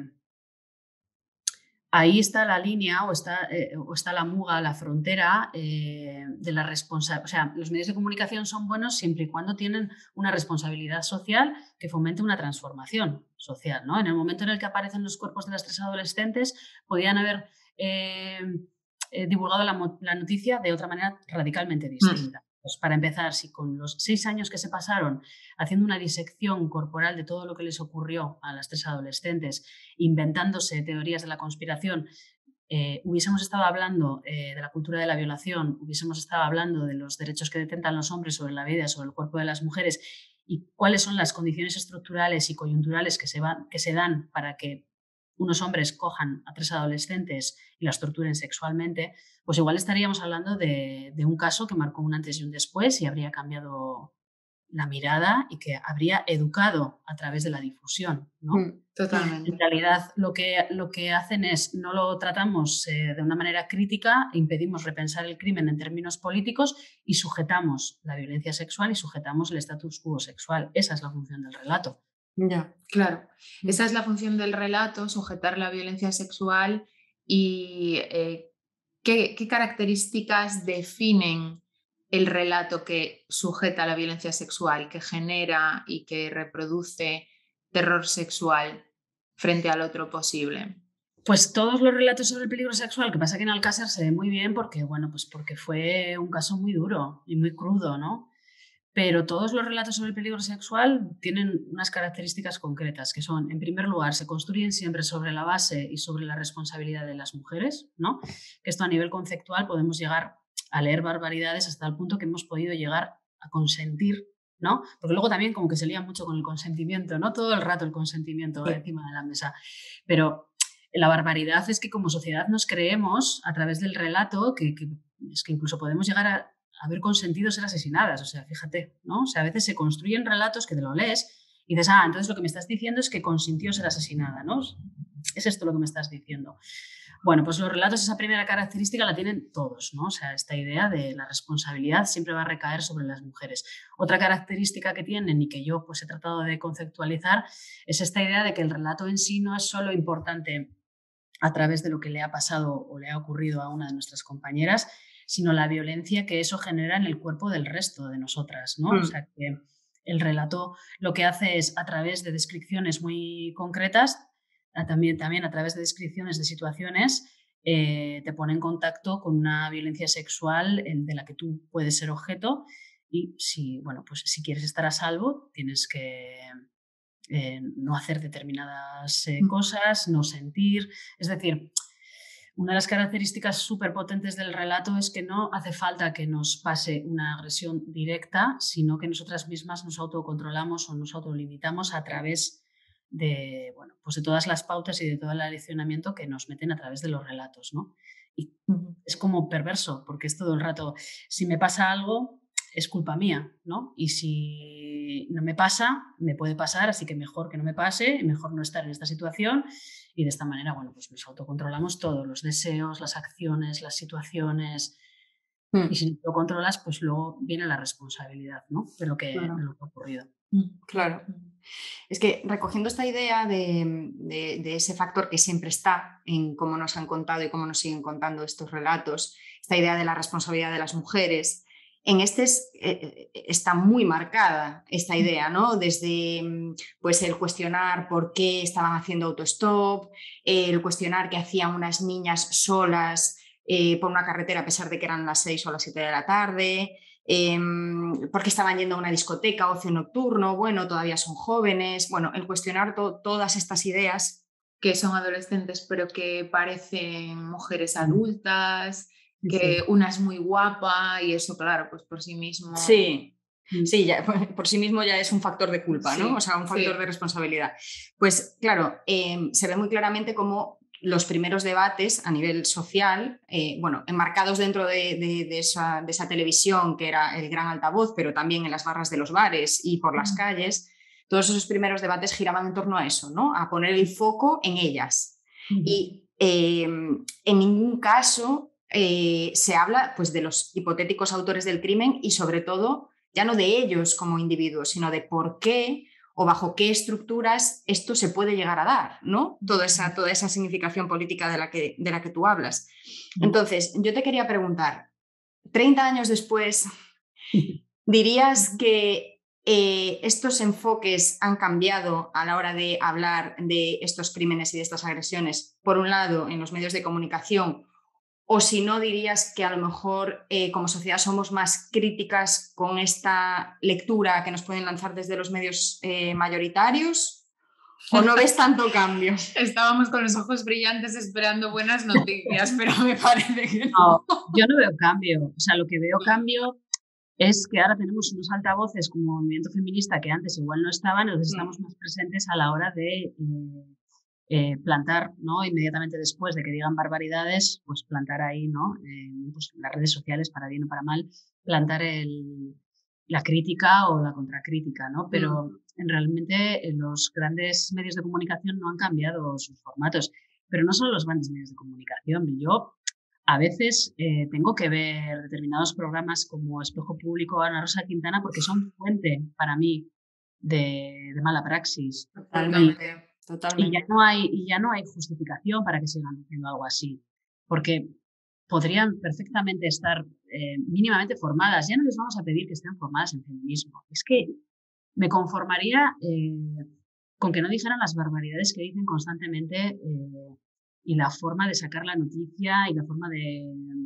ahí está la línea o está, eh, o está la muga, la frontera eh, de la responsabilidad. O sea, los medios de comunicación son buenos siempre y cuando tienen una responsabilidad social que fomente una transformación social, ¿no? En el momento en el que aparecen los cuerpos de las tres adolescentes, podían haber eh, eh, divulgado la, la noticia de otra manera radicalmente distinta. Mm. Pues para empezar, si con los seis años que se pasaron haciendo una disección corporal de todo lo que les ocurrió a las tres adolescentes, inventándose teorías de la conspiración, eh, hubiésemos estado hablando eh, de la cultura de la violación, hubiésemos estado hablando de los derechos que detentan los hombres sobre la vida, sobre el cuerpo de las mujeres y cuáles son las condiciones estructurales y coyunturales que se, van, que se dan para que unos hombres cojan a tres adolescentes y las torturen sexualmente, pues igual estaríamos hablando de, de un caso que marcó un antes y un después y habría cambiado la mirada y que habría educado a través de la difusión, ¿no? Mm, totalmente. En realidad lo que, lo que hacen es, no lo tratamos eh, de una manera crítica, impedimos repensar el crimen en términos políticos y sujetamos la violencia sexual y sujetamos el status quo sexual. Esa es la función del relato. Ya, claro. Esa es la función del relato, sujetar la violencia sexual y eh, ¿qué, qué características definen el relato que sujeta la violencia sexual, que genera y que reproduce terror sexual frente al otro posible? Pues todos los relatos sobre el peligro sexual, que pasa que en Alcácer se ve muy bien porque, bueno, pues porque fue un caso muy duro y muy crudo, ¿no? Pero todos los relatos sobre el peligro sexual tienen unas características concretas, que son, en primer lugar, se construyen siempre sobre la base y sobre la responsabilidad de las mujeres, ¿no? Que esto a nivel conceptual podemos llegar a leer barbaridades hasta el punto que hemos podido llegar a consentir, ¿no? Porque luego también como que se lía mucho con el consentimiento, ¿no? Todo el rato el consentimiento sí. encima de la mesa. Pero la barbaridad es que como sociedad nos creemos a través del relato que, que es que incluso podemos llegar a haber consentido ser asesinadas, o sea, fíjate, ¿no? O sea, a veces se construyen relatos que te lo lees y dices, ah, entonces lo que me estás diciendo es que consintió ser asesinada, ¿no? Es esto lo que me estás diciendo. Bueno, pues los relatos, esa primera característica la tienen todos, ¿no? O sea, esta idea de la responsabilidad siempre va a recaer sobre las mujeres. Otra característica que tienen y que yo pues he tratado de conceptualizar es esta idea de que el relato en sí no es solo importante a través de lo que le ha pasado o le ha ocurrido a una de nuestras compañeras, sino la violencia que eso genera en el cuerpo del resto de nosotras, ¿no? Mm. O sea, que el relato lo que hace es, a través de descripciones muy concretas, también, también a través de descripciones de situaciones, eh, te pone en contacto con una violencia sexual de la que tú puedes ser objeto y si, bueno, pues si quieres estar a salvo, tienes que eh, no hacer determinadas eh, cosas, no sentir, es decir... Una de las características súper potentes del relato es que no hace falta que nos pase una agresión directa, sino que nosotras mismas nos autocontrolamos o nos autolimitamos a través de, bueno, pues de todas las pautas y de todo el aleccionamiento que nos meten a través de los relatos, ¿no? Y es como perverso, porque es todo el rato, si me pasa algo, es culpa mía, ¿no? Y si no me pasa, me puede pasar, así que mejor que no me pase, mejor no estar en esta situación. Y de esta manera, bueno, pues nos autocontrolamos todos, los deseos, las acciones, las situaciones. Mm. Y si no lo controlas, pues luego viene la responsabilidad, ¿no? De lo que, claro. de lo que ha ocurrido. Claro. Es que recogiendo esta idea de, de, de ese factor que siempre está en cómo nos han contado y cómo nos siguen contando estos relatos, esta idea de la responsabilidad de las mujeres, en este es, eh, está muy marcada esta idea, ¿no? Desde pues, el cuestionar por qué estaban haciendo autostop, el cuestionar qué hacían unas niñas solas eh, por una carretera a pesar de que eran las seis o las siete de la tarde, eh, por qué estaban yendo a una discoteca, ocio nocturno, bueno, todavía son jóvenes, bueno, el cuestionar to- todas estas ideas. Que son adolescentes pero que parecen mujeres adultas, que sí. Una es muy guapa y eso, claro, pues por sí mismo... Sí, Sí, ya, por, por sí mismo ya es un factor de culpa, ¿no? Sí, O sea, un factor sí. de responsabilidad. Pues claro, eh, se ve muy claramente cómo los primeros debates a nivel social, eh, bueno, enmarcados dentro de, de, de, esa, de esa televisión que era el gran altavoz, pero también en las barras de los bares y por las calles, todos esos primeros debates giraban en torno a eso, ¿no? A poner el foco en ellas. Y eh, en ningún caso eh, se habla, pues, de los hipotéticos autores del crimen y sobre todo ya no de ellos como individuos, sino de por qué o bajo qué estructuras esto se puede llegar a dar, ¿no? Toda esa, toda esa significación política de la, que, de la que tú hablas. Entonces, yo te quería preguntar, treinta años después, ¿dirías que eh, estos enfoques han cambiado a la hora de hablar de estos crímenes y de estas agresiones, por un lado, en los medios de comunicación? O si no, dirías que a lo mejor eh, como sociedad somos más críticas con esta lectura que nos pueden lanzar desde los medios eh, mayoritarios, ¿o no ves tanto cambio? Estábamos con los ojos brillantes esperando buenas noticias, pero me parece que no. No, yo no veo cambio. O sea, lo que veo cambio es que ahora tenemos unos altavoces como movimiento feminista que antes igual no estaban, entonces estamos más presentes a la hora de... Eh, Eh, plantar, ¿no? Inmediatamente después de que digan barbaridades, pues plantar ahí, ¿no? Eh, pues en las redes sociales, para bien o para mal, plantar el, la crítica o la contracrítica, ¿no? Pero mm. realmente los grandes medios de comunicación no han cambiado sus formatos, pero no solo los grandes medios de comunicación. Yo a veces eh, tengo que ver determinados programas como Espejo Público o Ana Rosa Quintana porque son fuente para mí de, de mala praxis. Totalmente. Totalmente. Y ya no hay, y ya no hay justificación para que sigan haciendo algo así, porque podrían perfectamente estar eh, mínimamente formadas. Ya no les vamos a pedir que estén formadas en feminismo. Es que me conformaría eh, con que no dijeran las barbaridades que dicen constantemente eh, y la forma de sacar la noticia y la forma de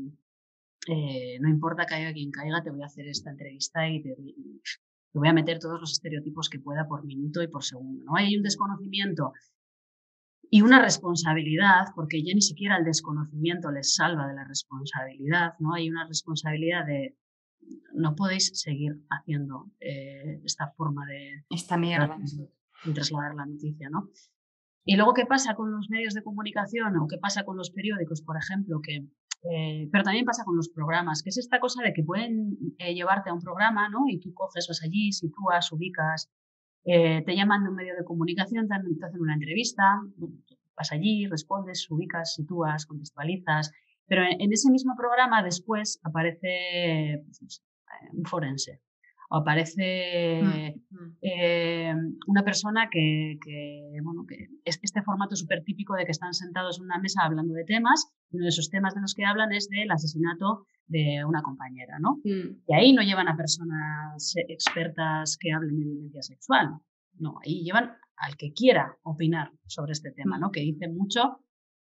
eh, no importa que haya quien caiga, te voy a hacer esta entrevista y te, te voy a meter todos los estereotipos que pueda por minuto y por segundo, ¿no? Hay un desconocimiento y una responsabilidad, porque ya ni siquiera el desconocimiento les salva de la responsabilidad, ¿no? Hay una responsabilidad de no podéis seguir haciendo eh, esta forma de, esta mierda. de, de trasladar la noticia, ¿no? Y luego, ¿qué pasa con los medios de comunicación o qué pasa con los periódicos, por ejemplo? Que, eh, pero también pasa con los programas, que es esta cosa de que pueden eh, llevarte a un programa, ¿no? Y tú coges, vas allí, sitúas, ubicas, eh, te llaman de un medio de comunicación, te, te hacen una entrevista, vas allí, respondes, ubicas, sitúas, contextualizas, pero en, en ese mismo programa después aparece pues, no sé, un forense. O aparece mm. eh, una persona que, que, bueno, que es este formato súper típico de que están sentados en una mesa hablando de temas, y uno de esos temas de los que hablan es del asesinato de una compañera, ¿no? Mm. Y ahí no llevan a personas expertas que hablen de violencia sexual, no, ahí llevan al que quiera opinar sobre este tema, ¿no? Que dice mucho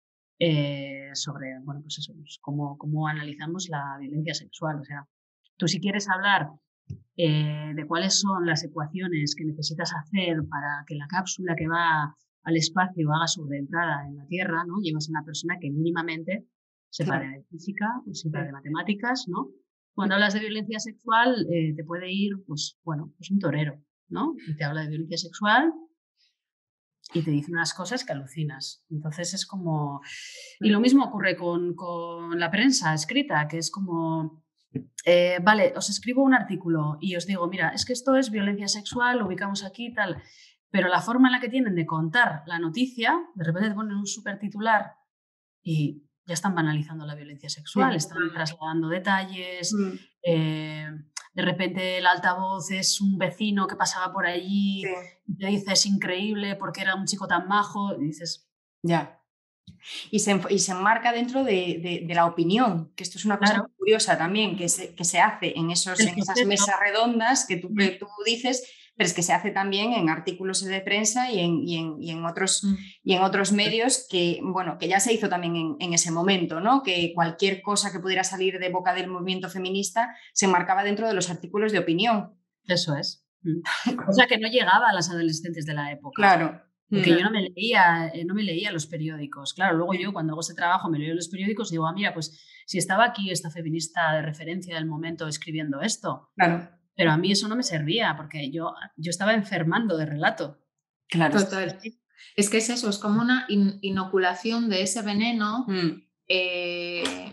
eh, sobre, bueno, pues eso, pues cómo, cómo analizamos la violencia sexual. O sea, tú si quieres hablar Eh, de cuáles son las ecuaciones que necesitas hacer para que la cápsula que va al espacio haga su reentrada en la Tierra, ¿no? Llevas a una persona que mínimamente sepa claro. de física, sepa sí. de matemáticas, ¿no? Cuando sí. hablas de violencia sexual, eh, te puede ir, pues, bueno, pues un torero, ¿no? Y te habla de violencia sexual y te dice unas cosas que alucinas. Entonces es como... Y lo mismo ocurre con, con la prensa escrita, que es como... Eh, vale, os escribo un artículo y os digo, mira, es que esto es violencia sexual, lo ubicamos aquí y tal, pero la forma en la que tienen de contar la noticia, de repente te ponen un súper titular y ya están banalizando la violencia sexual, sí. están trasladando detalles, mm. eh, de repente el altavoz es un vecino que pasaba por allí sí. y te dice es increíble porque era un chico tan majo y dices, ya. Y se, y se enmarca dentro de, de, de la opinión, que esto es una cosa claro. curiosa también, que se, que se hace en, esos, en esas mesas redondas que tú, que tú dices, pero es que se hace también en artículos de prensa y en, y en, y en, otros, mm. y en otros medios que, bueno, que ya se hizo también en, en ese momento, ¿no? Que cualquier cosa que pudiera salir de boca del movimiento feminista se enmarcaba dentro de los artículos de opinión. Eso es. O sea que no llegaba a las adolescentes de la época. Claro. Porque yo no me leía, no me leía los periódicos. Claro, luego yo cuando hago ese trabajo me leo los periódicos y digo, ah, mira, pues si estaba aquí esta feminista de referencia del momento escribiendo esto. Claro. Pero a mí eso no me servía porque yo, yo estaba enfermando de relato. Claro. Total. Es que es eso, es como una in- inoculación de ese veneno, Mm. eh,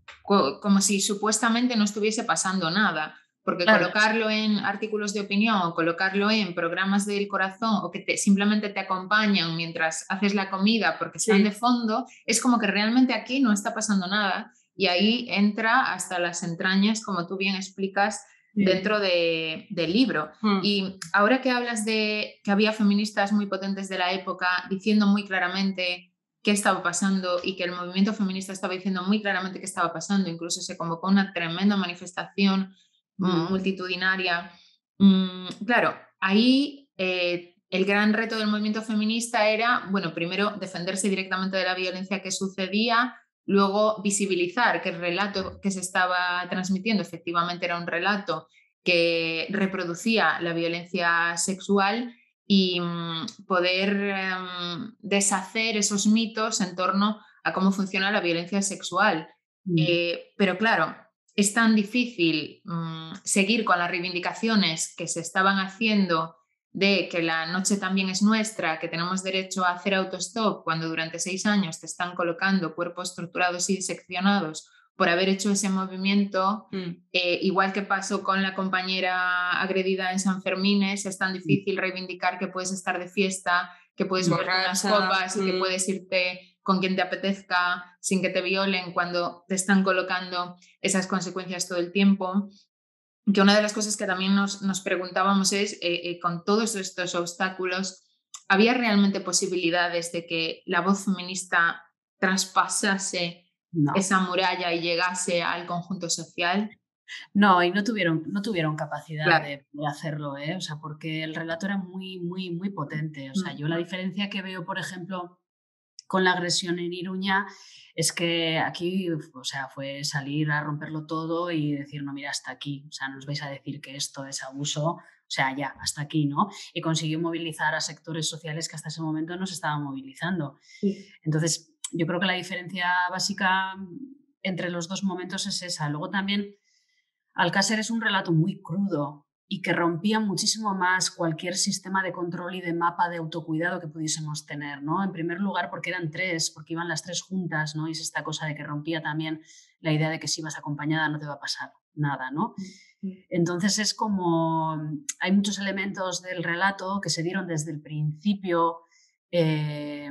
co- como si supuestamente no estuviese pasando nada. Porque Claro. colocarlo en artículos de opinión o colocarlo en programas del corazón o que te- simplemente te acompañan mientras haces la comida porque están Sí. de fondo, es como que realmente aquí no está pasando nada y ahí entra hasta las entrañas, como tú bien explicas, Sí. dentro de- del libro. Mm. Y ahora que hablas de que había feministas muy potentes de la época diciendo muy claramente qué estaba pasando y que el movimiento feminista estaba diciendo muy claramente qué estaba pasando, incluso se convocó una tremenda manifestación Mm. multitudinaria. Mm, claro, ahí eh, el gran reto del movimiento feminista era, bueno, primero defenderse directamente de la violencia que sucedía, luego visibilizar que el relato que se estaba transmitiendo efectivamente era un relato que reproducía la violencia sexual y mm, poder em, deshacer esos mitos en torno a cómo funciona la violencia sexual. Mm. Eh, pero claro, es tan difícil mm, seguir con las reivindicaciones que se estaban haciendo de que la noche también es nuestra, que tenemos derecho a hacer autostop cuando durante seis años te están colocando cuerpos torturados y diseccionados por haber hecho ese movimiento, Mm. eh, igual que pasó con la compañera agredida en San Fermines, es tan difícil reivindicar que puedes estar de fiesta, que puedes beberte unas Borracha, copas y que mm. puedes irte con quien te apetezca sin que te violen cuando te están colocando esas consecuencias todo el tiempo. Que una de las cosas que también nos, nos preguntábamos es, eh, eh, con todos estos obstáculos, ¿había realmente posibilidades de que la voz feminista traspasase No. esa muralla y llegase al conjunto social? No, y no tuvieron, no tuvieron capacidad Claro. de, de hacerlo, ¿eh? O sea, porque el relato era muy, muy, muy potente. O sea, Mm. yo la diferencia que veo, por ejemplo, con la agresión en Iruña es que aquí, o sea, fue salir a romperlo todo y decir, no, mira, hasta aquí. O sea, no os vais a decir que esto es abuso, o sea, ya, hasta aquí, ¿no? Y consiguió movilizar a sectores sociales que hasta ese momento no se estaban movilizando. Sí. Entonces, yo creo que la diferencia básica entre los dos momentos es esa. Luego también Alcácer es un relato muy crudo y que rompía muchísimo más cualquier sistema de control y de mapa de autocuidado que pudiésemos tener, ¿no? En primer lugar porque eran tres, porque iban las tres juntas, ¿no? Y es esta cosa de que rompía también la idea de que si vas acompañada no te va a pasar nada, ¿no? Entonces es como, hay muchos elementos del relato que se dieron desde el principio eh,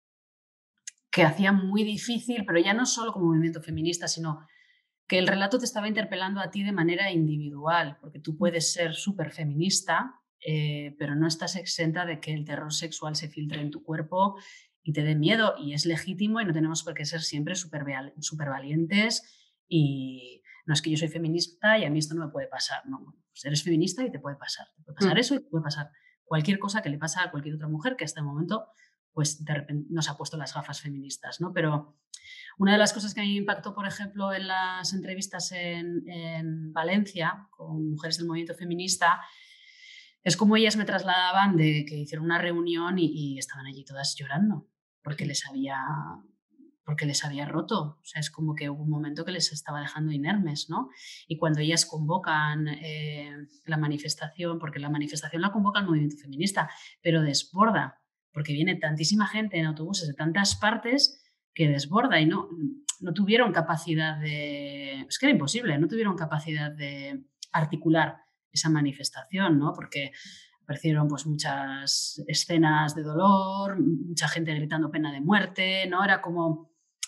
que hacían muy difícil, pero ya no solo como movimiento feminista, sino que el relato te estaba interpelando a ti de manera individual, porque tú puedes ser súper feminista, eh, pero no estás exenta de que el terror sexual se filtre en tu cuerpo y te dé miedo, y es legítimo y no tenemos por qué ser siempre súper valientes y no es que yo soy feminista y a mí esto no me puede pasar, no, pues eres feminista y te puede pasar, te puede pasar Mm. eso y te puede pasar cualquier cosa que le pasa a cualquier otra mujer que hasta el momento pues de repente nos ha puesto las gafas feministas, ¿no? Pero una de las cosas que a mí me impactó, por ejemplo, en las entrevistas en, en Valencia con mujeres del movimiento feminista, es como ellas me trasladaban de que hicieron una reunión y, y estaban allí todas llorando porque les había, porque les había roto. O sea, es como que hubo un momento que les estaba dejando inermes, ¿no? Y cuando ellas convocan eh, la manifestación, porque la manifestación la convoca el movimiento feminista, pero desborda, porque viene tantísima gente en autobuses de tantas partes que desborda y no, no tuvieron capacidad de... Es que era imposible, no tuvieron capacidad de articular esa manifestación, ¿no? Porque aparecieron pues, muchas escenas de dolor, mucha gente gritando pena de muerte, ¿no? Era como...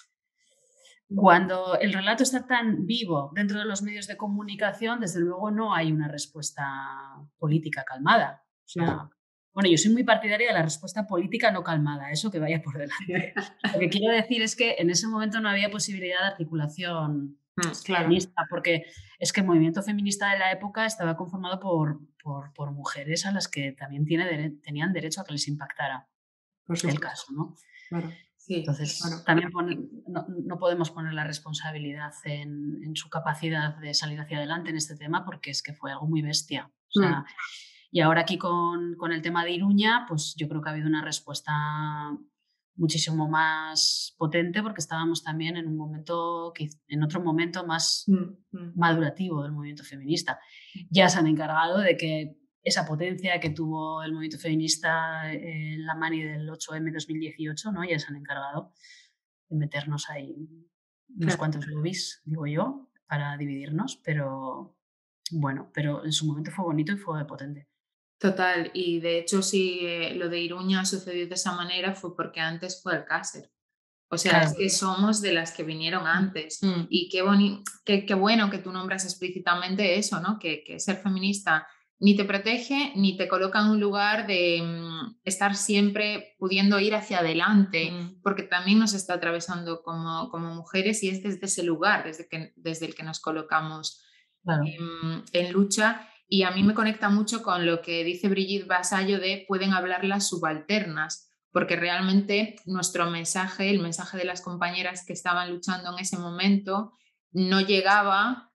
Cuando el relato está tan vivo dentro de los medios de comunicación, desde luego no hay una respuesta política calmada. O sea, Claro. bueno, yo soy muy partidaria de la respuesta política no calmada, eso que vaya por delante. Lo que quiero decir es que en ese momento no había posibilidad de articulación Mm, claro. feminista, porque es que el movimiento feminista de la época estaba conformado por, por, por mujeres a las que también tiene dere- tenían derecho a que les impactara Por el supuesto. caso, ¿no? Claro. Sí, Entonces, claro. también pone- no, no podemos poner la responsabilidad en, en su capacidad de salir hacia adelante en este tema, porque es que fue algo muy bestia. O sea, Mm. y ahora aquí con, con el tema de Iruña, pues yo creo que ha habido una respuesta muchísimo más potente porque estábamos también en un momento, en otro momento más mm, mm. madurativo del movimiento feminista. Ya se han encargado de que esa potencia que tuvo el movimiento feminista en la mani del ocho eme dos mil dieciocho, ¿no? Ya se han encargado de meternos ahí unos claro. cuantos lobbies, digo yo, para dividirnos, pero bueno, pero en su momento fue bonito y fue potente. Total, y de hecho si eh, lo de Iruña sucedió de esa manera fue porque antes fue Alcácer. O sea, claro. es que somos de las que vinieron antes. Mm. Y qué, boni qué, qué bueno que tú nombras explícitamente eso, ¿no? Que, que ser feminista ni te protege ni te coloca en un lugar de mm, estar siempre pudiendo ir hacia adelante, mm. porque también nos está atravesando como, como mujeres y es desde ese lugar, desde, que, desde el que nos colocamos claro. en, en lucha. Y a mí me conecta mucho con lo que dice Brigitte Vasallo de pueden hablar las subalternas, porque realmente nuestro mensaje, el mensaje de las compañeras que estaban luchando en ese momento, no llegaba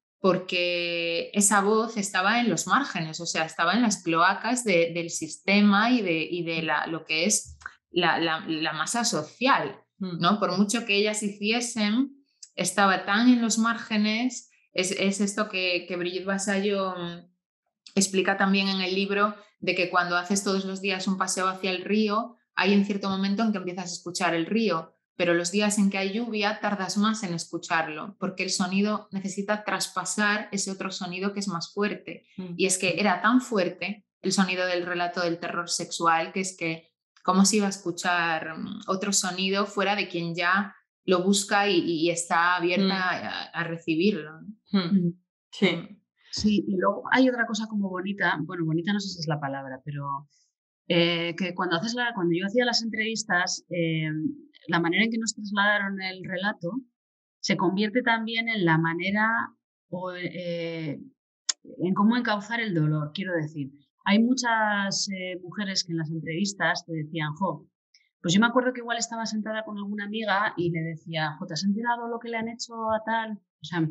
porque esa voz estaba en los márgenes, o sea, estaba en las cloacas de, del sistema y de, y de la, lo que es la, la, la masa social, ¿no? Por mucho que ellas hiciesen, estaba tan en los márgenes, es, es esto que, que Brigitte Vasallo explica también en el libro, de que cuando haces todos los días un paseo hacia el río, hay en cierto momento en que empiezas a escuchar el río, pero los días en que hay lluvia tardas más en escucharlo, porque el sonido necesita traspasar ese otro sonido que es más fuerte. Mm. Y es que era tan fuerte el sonido del relato del terror sexual, que es que cómo se iba a escuchar otro sonido fuera de quien ya lo busca y, y está abierta mm. a, a recibirlo. Mm. Sí. Mm. Sí, y luego hay otra cosa como bonita, bueno, bonita no sé si es la palabra, pero eh, que cuando, haces la, cuando yo hacía las entrevistas, eh, la manera en que nos trasladaron el relato se convierte también en la manera o eh, en cómo encauzar el dolor, quiero decir. Hay muchas eh, mujeres que en las entrevistas te decían, jo, pues yo me acuerdo que igual estaba sentada con alguna amiga y le decía, jo, ¿te has enterado lo que le han hecho a tal? O sea,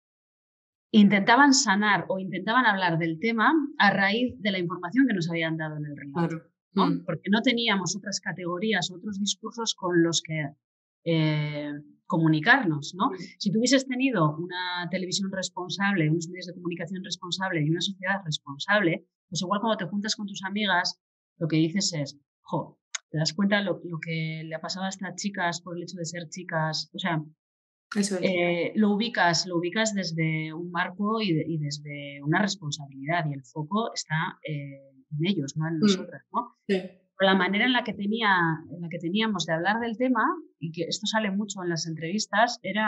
intentaban sanar o intentaban hablar del tema a raíz de la información que nos habían dado en el relato, claro. ¿no? Mm. Porque no teníamos otras categorías, otros discursos con los que eh, comunicarnos, ¿no? Mm. Si tú hubieses tenido una televisión responsable, unos medios de comunicación responsable y una sociedad responsable, pues igual cuando te juntas con tus amigas, lo que dices es, jo, te das cuenta lo, lo que le ha pasado a estas chicas por el hecho de ser chicas, o sea, Eso es. eh, lo, ubicas, lo ubicas desde un marco y, de, y desde una responsabilidad y el foco está eh, en ellos, no en nosotras, ¿no? Sí. Pero la manera en la, que tenía, en la que teníamos de hablar del tema, y que esto sale mucho en las entrevistas, era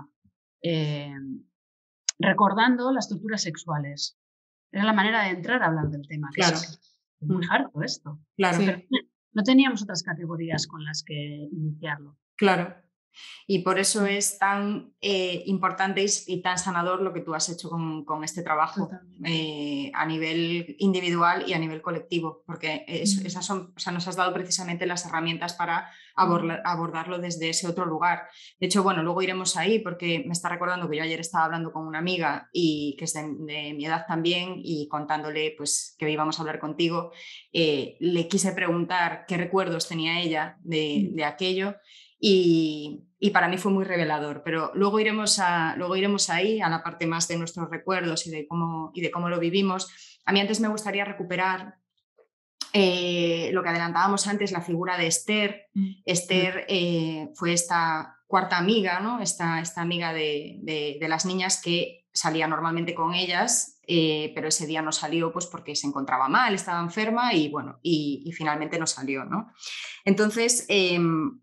eh, recordando las torturas sexuales. Era la manera de entrar a hablar del tema. Que claro. Es, es muy harto esto. Claro. Pero no teníamos otras categorías con las que iniciarlo. Claro. Y por eso es tan eh, importante y tan sanador lo que tú has hecho con, con este trabajo eh, a nivel individual y a nivel colectivo, porque es, esas son, o sea, nos has dado precisamente las herramientas para abordar, abordarlo desde ese otro lugar. De hecho, bueno, luego iremos ahí porque me está recordando que yo ayer estaba hablando con una amiga y que es de, de mi edad también y contándole pues, que íbamos a hablar contigo, eh, le quise preguntar qué recuerdos tenía ella de, de aquello. Y, y para mí fue muy revelador, pero luego iremos, a, luego iremos ahí a la parte más de nuestros recuerdos y de cómo, y de cómo lo vivimos. A mí antes me gustaría recuperar eh, lo que adelantábamos antes, la figura de Esther. Mm. Esther eh, fue esta cuarta amiga, ¿no? esta, esta amiga de, de, de las niñas que salía normalmente con ellas, eh, pero ese día no salió pues, porque se encontraba mal, estaba enferma y, bueno, y, y finalmente no salió, ¿no? Entonces... Eh,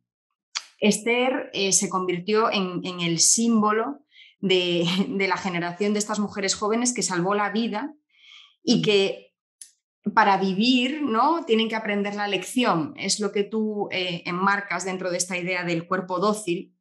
Esther eh, se convirtió en, en el símbolo de, de la generación de estas mujeres jóvenes que salvó la vida y que para vivir, ¿no? Tienen que aprender la lección. Es lo que tú eh, enmarcas dentro de esta idea del cuerpo dócil,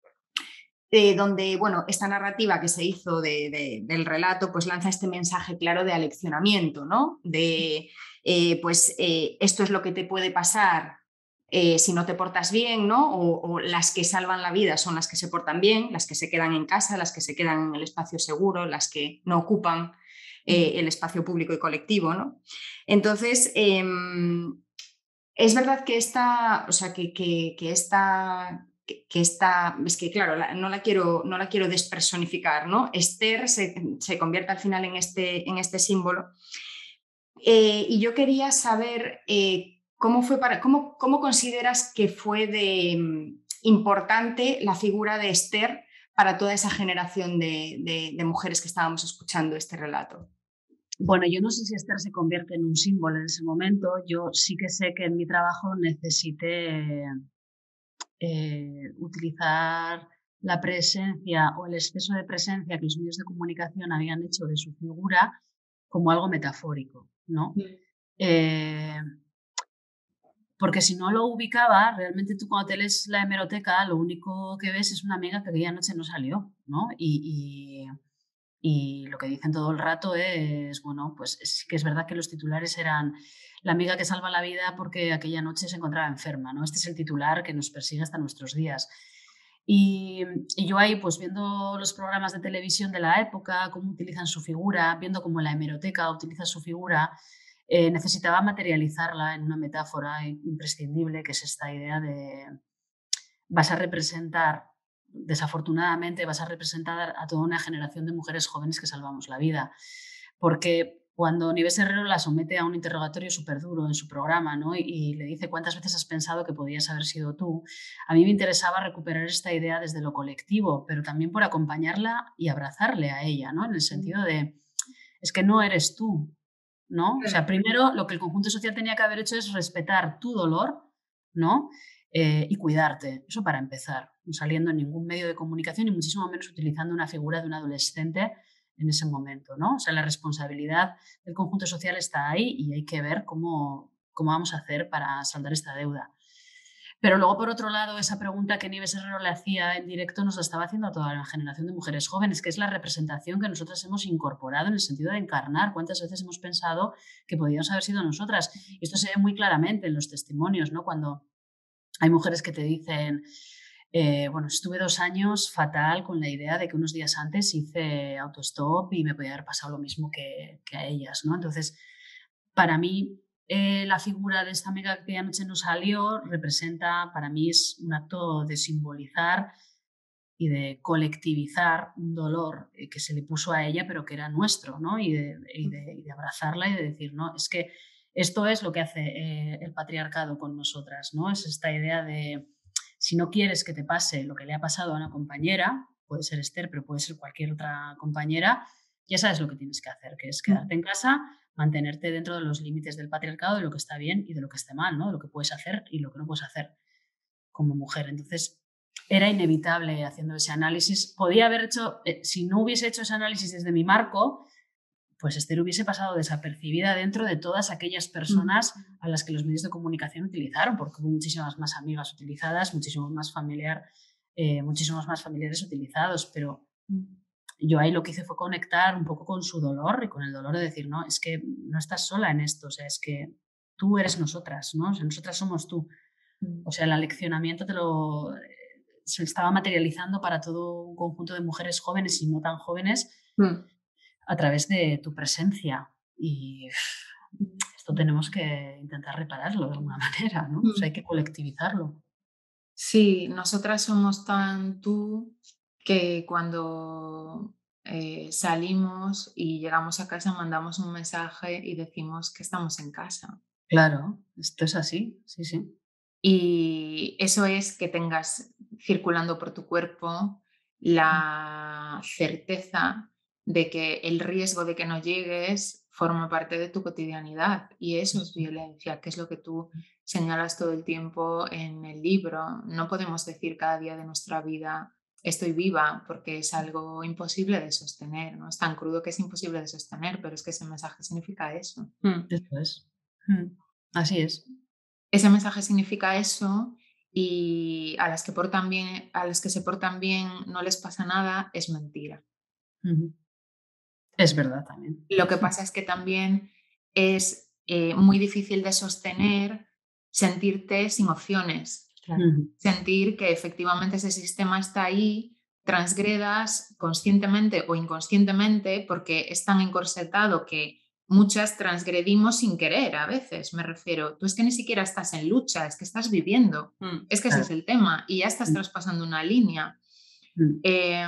eh, donde bueno, esta narrativa que se hizo de, de, del relato pues lanza este mensaje claro de aleccionamiento, ¿no? De eh, pues eh, esto es lo que te puede pasar Eh, si no te portas bien, ¿no? O, o las que salvan la vida son las que se portan bien, las que se quedan en casa, las que se quedan en el espacio seguro, las que no ocupan eh, el espacio público y colectivo, ¿no? Entonces, eh, Es verdad que esta, o sea, que, que, que esta, que, que esta, es que claro, la, no, la quiero, no la quiero despersonificar, ¿no? Esther se, se convierte al final en este, en este símbolo. Eh, y yo quería saber eh, cómo fue para, cómo, cómo consideras que fue de um, importante la figura de Esther para toda esa generación de, de, de mujeres que estábamos escuchando este relato. Bueno, yo no sé si Esther se convierte en un símbolo en ese momento. Yo sí que sé que en mi trabajo necesité eh, utilizar la presencia o el exceso de presencia que los medios de comunicación habían hecho de su figura como algo metafórico, ¿no? Mm. Eh, porque si no lo ubicaba, realmente tú cuando te lees la hemeroteca, lo único que ves es una amiga que aquella noche no salió, ¿no? Y, y, y lo que dicen todo el rato es, bueno, pues sí que es verdad que los titulares eran la amiga que salva la vida porque aquella noche se encontraba enferma, ¿no? Este es el titular que nos persigue hasta nuestros días. Y, y yo ahí, pues viendo los programas de televisión de la época, cómo utilizan su figura, viendo cómo la hemeroteca utiliza su figura, eh, necesitaba materializarla en una metáfora imprescindible, que es esta idea de vas a representar, desafortunadamente, vas a representar a toda una generación de mujeres jóvenes que salvamos la vida. Porque cuando Nieves Herrero la somete a un interrogatorio súper duro en su programa, ¿no? y, y le dice cuántas veces has pensado que podías haber sido tú, a mí me interesaba recuperar esta idea desde lo colectivo, pero también por acompañarla y abrazarle a ella, ¿no? En el sentido de, es que no eres tú, ¿no? O sea, primero lo que el conjunto social tenía que haber hecho es respetar tu dolor, ¿no? Eh, y cuidarte, eso para empezar, no saliendo en ningún medio de comunicación y muchísimo menos utilizando una figura de un adolescente en ese momento, ¿no? O sea, la responsabilidad del conjunto social está ahí y hay que ver cómo, cómo vamos a hacer para saldar esta deuda. Pero luego, por otro lado, esa pregunta que Nieves Herrero le hacía en directo nos la estaba haciendo a toda la generación de mujeres jóvenes, que es la representación que nosotras hemos incorporado en el sentido de encarnar. ¿Cuántas veces hemos pensado que podíamos haber sido nosotras? Y esto se ve muy claramente en los testimonios, ¿no? Cuando hay mujeres que te dicen, eh, bueno, estuve dos años fatal con la idea de que unos días antes hice autostop y me podía haber pasado lo mismo que, que a ellas, ¿no? Entonces, para mí, eh, la figura de esta amiga que aquella noche no salió representa, para mí es un acto de simbolizar y de colectivizar un dolor que se le puso a ella, pero que era nuestro, ¿no? Y de, y de, y de abrazarla y de decir, no, es que esto es lo que hace eh, el patriarcado con nosotras, ¿no? Es esta idea de, si no quieres que te pase lo que le ha pasado a una compañera, puede ser Esther, pero puede ser cualquier otra compañera, ya sabes lo que tienes que hacer, que es quedarte en casa, mantenerte dentro de los límites del patriarcado, de lo que está bien y de lo que está mal, ¿no? De lo que puedes hacer y lo que no puedes hacer como mujer. Entonces, era inevitable haciendo ese análisis. Podía haber hecho, eh, si no hubiese hecho ese análisis desde mi marco, pues Esther hubiese pasado desapercibida dentro de todas aquellas personas a las que los medios de comunicación utilizaron, porque hubo muchísimas más amigas utilizadas, muchísimo más familiar, eh, muchísimos más familiares utilizados, pero yo ahí lo que hice fue conectar un poco con su dolor y con el dolor de decir, no, es que no estás sola en esto, o sea, es que tú eres nosotras, ¿no? O sea, nosotras somos tú. O sea, el aleccionamiento te lo, se estaba materializando para todo un conjunto de mujeres jóvenes y no tan jóvenes mm. a través de tu presencia. Y esto tenemos que intentar repararlo de alguna manera, ¿no? Mm. O sea, hay que colectivizarlo. Sí, nosotras somos tan tú que cuando eh, salimos y llegamos a casa mandamos un mensaje y decimos que estamos en casa. Claro, esto es así, sí, sí. Y eso es que tengas circulando por tu cuerpo la certeza de que el riesgo de que no llegues forma parte de tu cotidianidad y eso es violencia, que es lo que tú señalas todo el tiempo en el libro. No podemos decir cada día de nuestra vida estoy viva porque es algo imposible de sostener, ¿no? Es tan crudo que es imposible de sostener, pero es que ese mensaje significa eso. Eso es. Mm. Así es. Ese mensaje significa eso y a las que portan bien, a las que se portan bien no les pasa nada, es mentira. Uh-huh. Es verdad también. Lo que pasa es que también es eh, muy difícil de sostener sentirte sin opciones. Claro. Uh-huh. Sentir que efectivamente ese sistema está ahí, transgredas conscientemente o inconscientemente porque es tan encorsetado que muchas transgredimos sin querer a veces, me refiero. Tú es que ni siquiera estás en lucha, es que estás viviendo. Mm, es que claro. Ese es el tema y ya estás mm. traspasando una línea. Mm. Eh,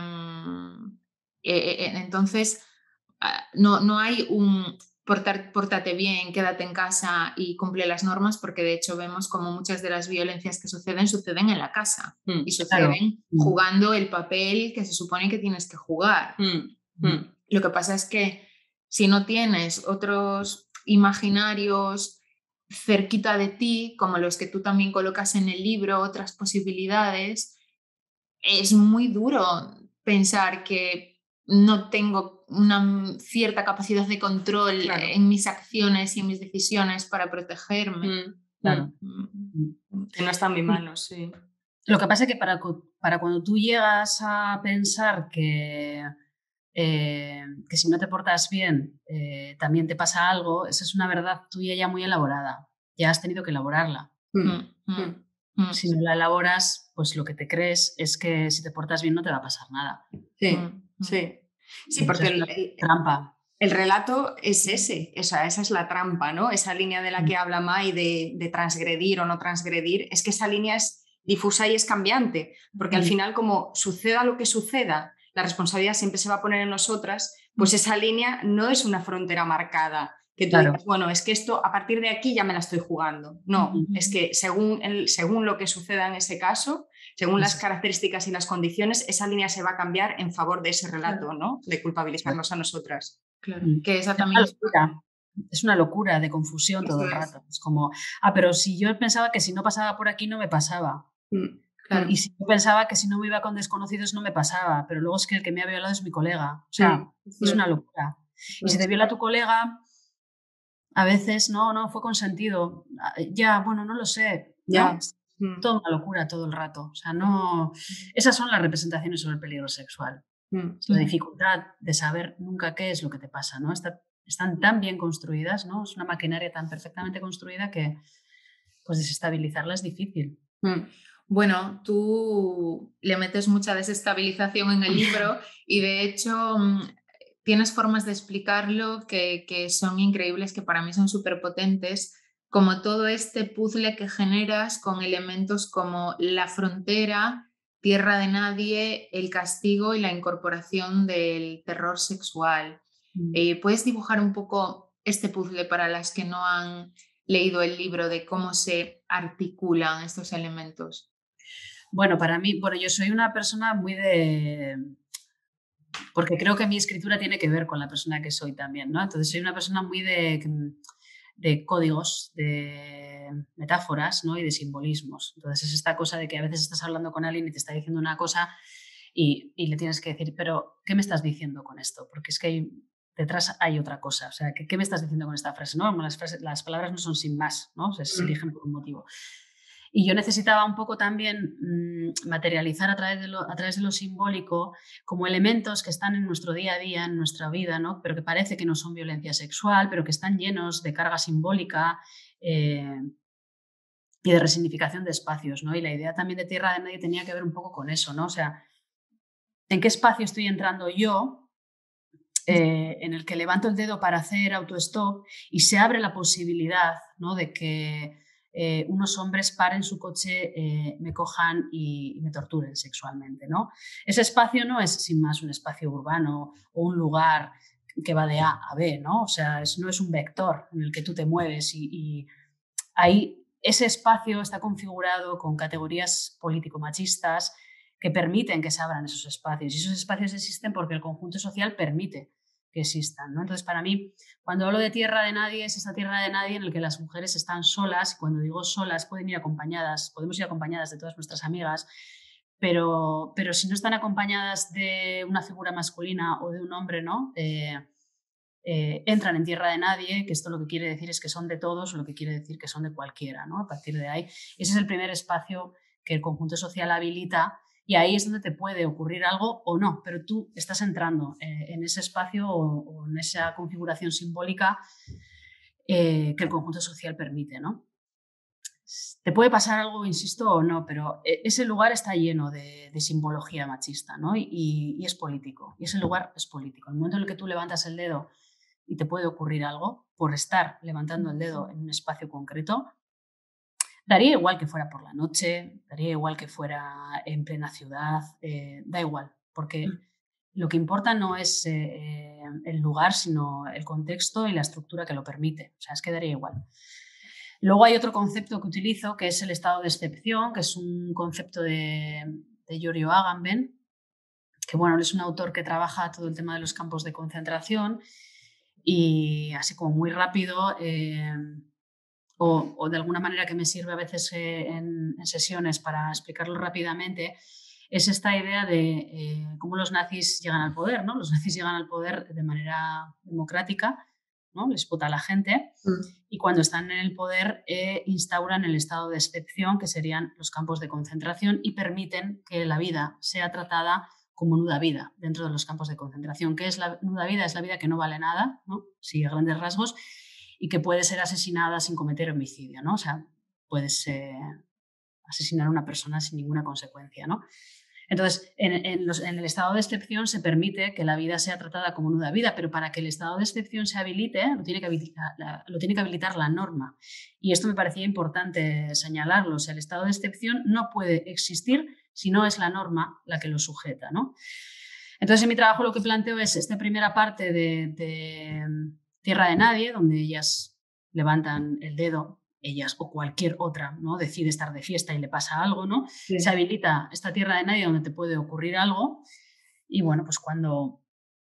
eh, eh, entonces, no, no hay un portar, pórtate bien, quédate en casa y cumple las normas, porque de hecho vemos como muchas de las violencias que suceden, suceden en la casa mm, y suceden claro. jugando el papel que se supone que tienes que jugar. Mm, mm. Lo que pasa es que si no tienes otros imaginarios cerquita de ti, como los que tú también colocas en el libro, otras posibilidades, es muy duro pensar que no tengo una cierta capacidad de control claro. en mis acciones y en mis decisiones para protegerme. Mm, claro. Mm. Que no está en mis manos, sí. Lo que pasa es que para, para cuando tú llegas a pensar que, eh, que si no te portas bien eh, también te pasa algo, esa es una verdad tuya ya muy elaborada. Ya has tenido que elaborarla. Mm, mm, mm. Si no la elaboras, pues lo que te crees es que si te portas bien no te va a pasar nada. Sí, mm. sí. Sí, porque el, el, trampa. el relato es ese, o sea, esa es la trampa, ¿no? Esa línea de la que habla Mai de, de transgredir o no transgredir, es que esa línea es difusa y es cambiante, porque al final, como suceda lo que suceda, la responsabilidad siempre se va a poner en nosotras, pues esa línea no es una frontera marcada, que tú claro. digas, bueno, es que esto a partir de aquí ya me la estoy jugando. No, uh-huh. es que según, el, según lo que suceda en ese caso, según las características y las condiciones, esa línea se va a cambiar en favor de ese relato, claro. ¿no? De culpabilizarnos a nosotras. Claro. Que esa también es una locura, es una locura de confusión todo el rato. Es como, ah, pero si yo pensaba que si no pasaba por aquí no me pasaba. Mm, claro. Y si yo pensaba que si no me iba con desconocidos no me pasaba, pero luego es que el que me ha violado es mi colega. O sea, mm, es claro. una locura. Y si te viola tu colega, a veces no, no, fue consentido. Ya, bueno, no lo sé. Ya. ¿no? Toda una locura todo el rato. O sea, no. Esas son las representaciones sobre el peligro sexual. Mm. La dificultad de saber nunca qué es lo que te pasa, ¿no? Está, están tan bien construidas, ¿no? Es una maquinaria tan perfectamente construida que pues desestabilizarla es difícil. Mm. Bueno, tú le metes mucha desestabilización en el libro y de hecho tienes formas de explicarlo que, que son increíbles, que para mí son súper potentes, como todo este puzzle que generas con elementos como la frontera, tierra de nadie, el castigo y la incorporación del terror sexual. Mm. Eh, ¿Puedes dibujar un poco este puzzle para las que no han leído el libro de cómo se articulan estos elementos? Bueno, para mí, bueno, yo soy una persona muy de... Porque creo que mi escritura tiene que ver con la persona que soy también, ¿no? Entonces soy una persona muy de, de códigos, de metáforas, ¿no? Y de simbolismos. Entonces es esta cosa de que a veces estás hablando con alguien y te está diciendo una cosa y, y le tienes que decir, pero ¿qué me estás diciendo con esto? Porque es que hay, detrás hay otra cosa. O sea, ¿qué, qué me estás diciendo con esta frase? ¿No? Las, frases, las palabras no son sin más, ¿no? O sea, se eligen por un motivo. Y yo necesitaba un poco también mmm, materializar a través, de lo, a través de lo simbólico como elementos que están en nuestro día a día, en nuestra vida, ¿no? Pero que parece que no son violencia sexual, pero que están llenos de carga simbólica eh, y de resignificación de espacios, ¿no? Y la idea también de Tierra de Nadie tenía que ver un poco con eso, ¿no? O sea, ¿en qué espacio estoy entrando yo eh, en el que levanto el dedo para hacer autostop y se abre la posibilidad, ¿no? De que Eh, unos hombres paren su coche, eh, me cojan y, y me torturen sexualmente, ¿no? Ese espacio no es sin más un espacio urbano o un lugar que va de A a B, ¿no? O sea, es, no es un vector en el que tú te mueves y, y ahí ese espacio está configurado con categorías político-machistas que permiten que se abran esos espacios y esos espacios existen porque el conjunto social permite que existan, ¿no? Entonces, para mí, cuando hablo de tierra de nadie, es esta tierra de nadie en la que las mujeres están solas, y cuando digo solas, pueden ir acompañadas, podemos ir acompañadas de todas nuestras amigas, pero, pero si no están acompañadas de una figura masculina o de un hombre, ¿no? Eh, eh, entran en tierra de nadie, que esto lo que quiere decir es que son de todos, o lo que quiere decir que son de cualquiera, ¿no? A partir de ahí, ese es el primer espacio que el conjunto social habilita. Y ahí es donde te puede ocurrir algo o no, pero tú estás entrando eh, en ese espacio o, o en esa configuración simbólica eh, que el conjunto social permite, ¿no? Te puede pasar algo, insisto, o no, pero ese lugar está lleno de, de simbología machista, ¿no? Y, y, y es político, y ese lugar es político. En el momento en el que tú levantas el dedo y te puede ocurrir algo por estar levantando el dedo en un espacio concreto, daría igual que fuera por la noche, daría igual que fuera en plena ciudad, eh, da igual, porque Mm. lo que importa no es eh, el lugar, sino el contexto y la estructura que lo permite. O sea, es que daría igual. Luego hay otro concepto que utilizo, que es el estado de excepción, que es un concepto de, de Giorgio Agamben, que bueno, él es un autor que trabaja todo el tema de los campos de concentración y así como muy rápido, eh, o, o de alguna manera que me sirve a veces eh, en, en sesiones para explicarlo rápidamente, es esta idea de eh, cómo los nazis llegan al poder, ¿no? Los nazis llegan al poder de manera democrática, ¿no? Les vota la gente Mm. y cuando están en el poder eh, instauran el estado de excepción, que serían los campos de concentración, y permiten que la vida sea tratada como nuda vida dentro de los campos de concentración. ¿Qué es la nuda vida? Es la vida que no vale nada, ¿no? Sí, a grandes rasgos, y que puede ser asesinada sin cometer homicidio, ¿no? O sea, puedes eh, asesinar a una persona sin ninguna consecuencia, ¿no? Entonces, en, en, los, en el estado de excepción se permite que la vida sea tratada como nuda vida, pero para que el estado de excepción se habilite, lo tiene que habilitar la, lo tiene que habilitar la norma. Y esto me parecía importante señalarlo. O sea, el estado de excepción no puede existir si no es la norma la que lo sujeta, ¿no? Entonces, en mi trabajo lo que planteo es esta primera parte de, de Tierra de Nadie, donde ellas levantan el dedo, ellas o cualquier otra, ¿no? Decide estar de fiesta y le pasa algo, ¿no? Sí. Se habilita esta Tierra de Nadie donde te puede ocurrir algo y bueno, pues cuando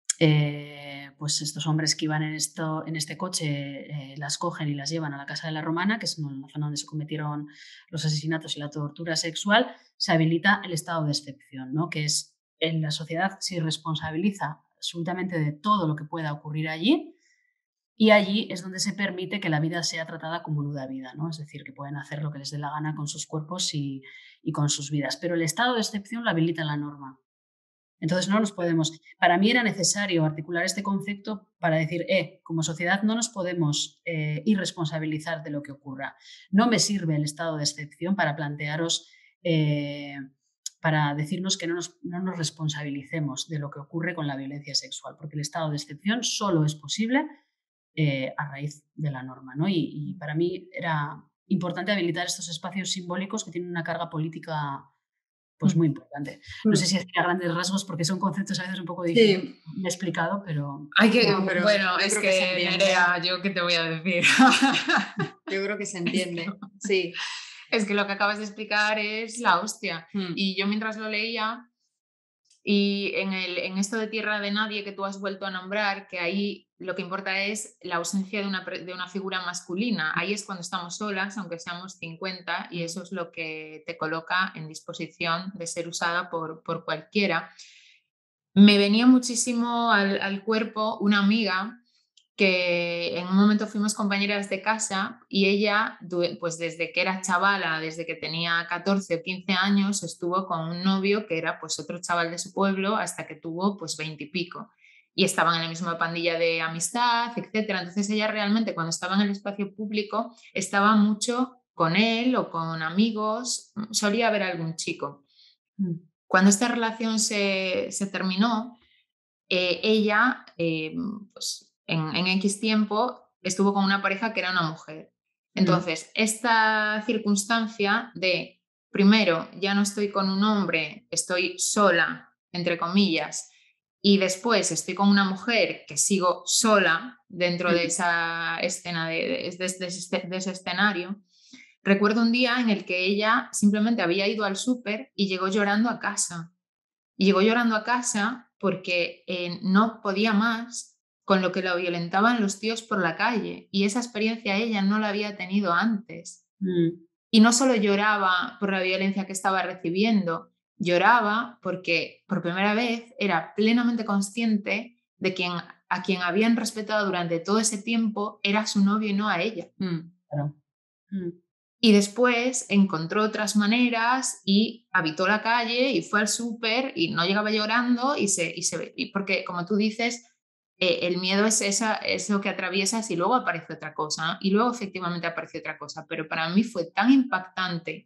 eh, pues estos hombres que iban en, esto, en este coche eh, las cogen y las llevan a la Casa de la Romana, que es la zona donde se cometieron los asesinatos y la tortura sexual, se habilita el estado de excepción, ¿no? Que es en la sociedad se responsabiliza absolutamente de todo lo que pueda ocurrir allí. Y allí es donde se permite que la vida sea tratada como nuda vida, ¿no? Es decir, que pueden hacer lo que les dé la gana con sus cuerpos y, y con sus vidas. Pero el estado de excepción lo habilita la norma. Entonces no nos podemos... Para mí era necesario articular este concepto para decir, eh, como sociedad no nos podemos eh, irresponsabilizar de lo que ocurra. No me sirve el estado de excepción para plantearos... Eh, para decirnos que no nos, no nos responsabilicemos de lo que ocurre con la violencia sexual, porque el estado de excepción solo es posible Eh, a raíz de la norma, ¿no? Y, y para mí era importante habilitar estos espacios simbólicos que tienen una carga política pues muy importante. No sé si es a grandes rasgos porque son conceptos a veces un poco difíciles. Sí. Me he explicado, pero... Hay que, no, pero bueno, es que, que Nerea, ¿yo qué te voy a decir? Yo creo que se entiende, sí. Es que lo que acabas de explicar es la hostia. Hmm. Y yo mientras lo leía... Y en, el, en esto de Tierra de Nadie que tú has vuelto a nombrar, que ahí lo que importa es la ausencia de una, de una figura masculina. Ahí es cuando estamos solas, aunque seamos cincuenta, y eso es lo que te coloca en disposición de ser usada por, por cualquiera. Me venía muchísimo al, al cuerpo una amiga que en un momento fuimos compañeras de casa y ella, pues desde que era chavala, desde que tenía catorce o quince años, estuvo con un novio que era pues otro chaval de su pueblo hasta que tuvo pues veinte y pico. Y estaban en la misma pandilla de amistad, etcétera. Entonces ella realmente cuando estaba en el espacio público estaba mucho con él o con amigos, solía ver a algún chico. Cuando esta relación se, se terminó, eh, ella eh, pues En, en X tiempo estuvo con una pareja que era una mujer. Entonces, mm. esta circunstancia de, primero, ya no estoy con un hombre, estoy sola, entre comillas, y después estoy con una mujer que sigo sola dentro mm. de esa escena, de, de, de, de, ese, de ese escenario. Recuerdo un día en el que ella simplemente había ido al súper y llegó llorando a casa. Y llegó llorando a casa porque eh, no podía más con lo que la violentaban los tíos por la calle, y esa experiencia ella no la había tenido antes. Mm. Y no solo lloraba por la violencia que estaba recibiendo, lloraba porque por primera vez era plenamente consciente de que a quien habían respetado durante todo ese tiempo era su novio y no a ella. Mm. Claro. Mm. Y después encontró otras maneras y habitó la calle y fue al súper y no llegaba llorando y se, y se y porque, como tú dices, eh, el miedo es, esa, es lo que atraviesas y luego aparece otra cosa, ¿no? Y luego efectivamente aparece otra cosa. Pero para mí fue tan impactante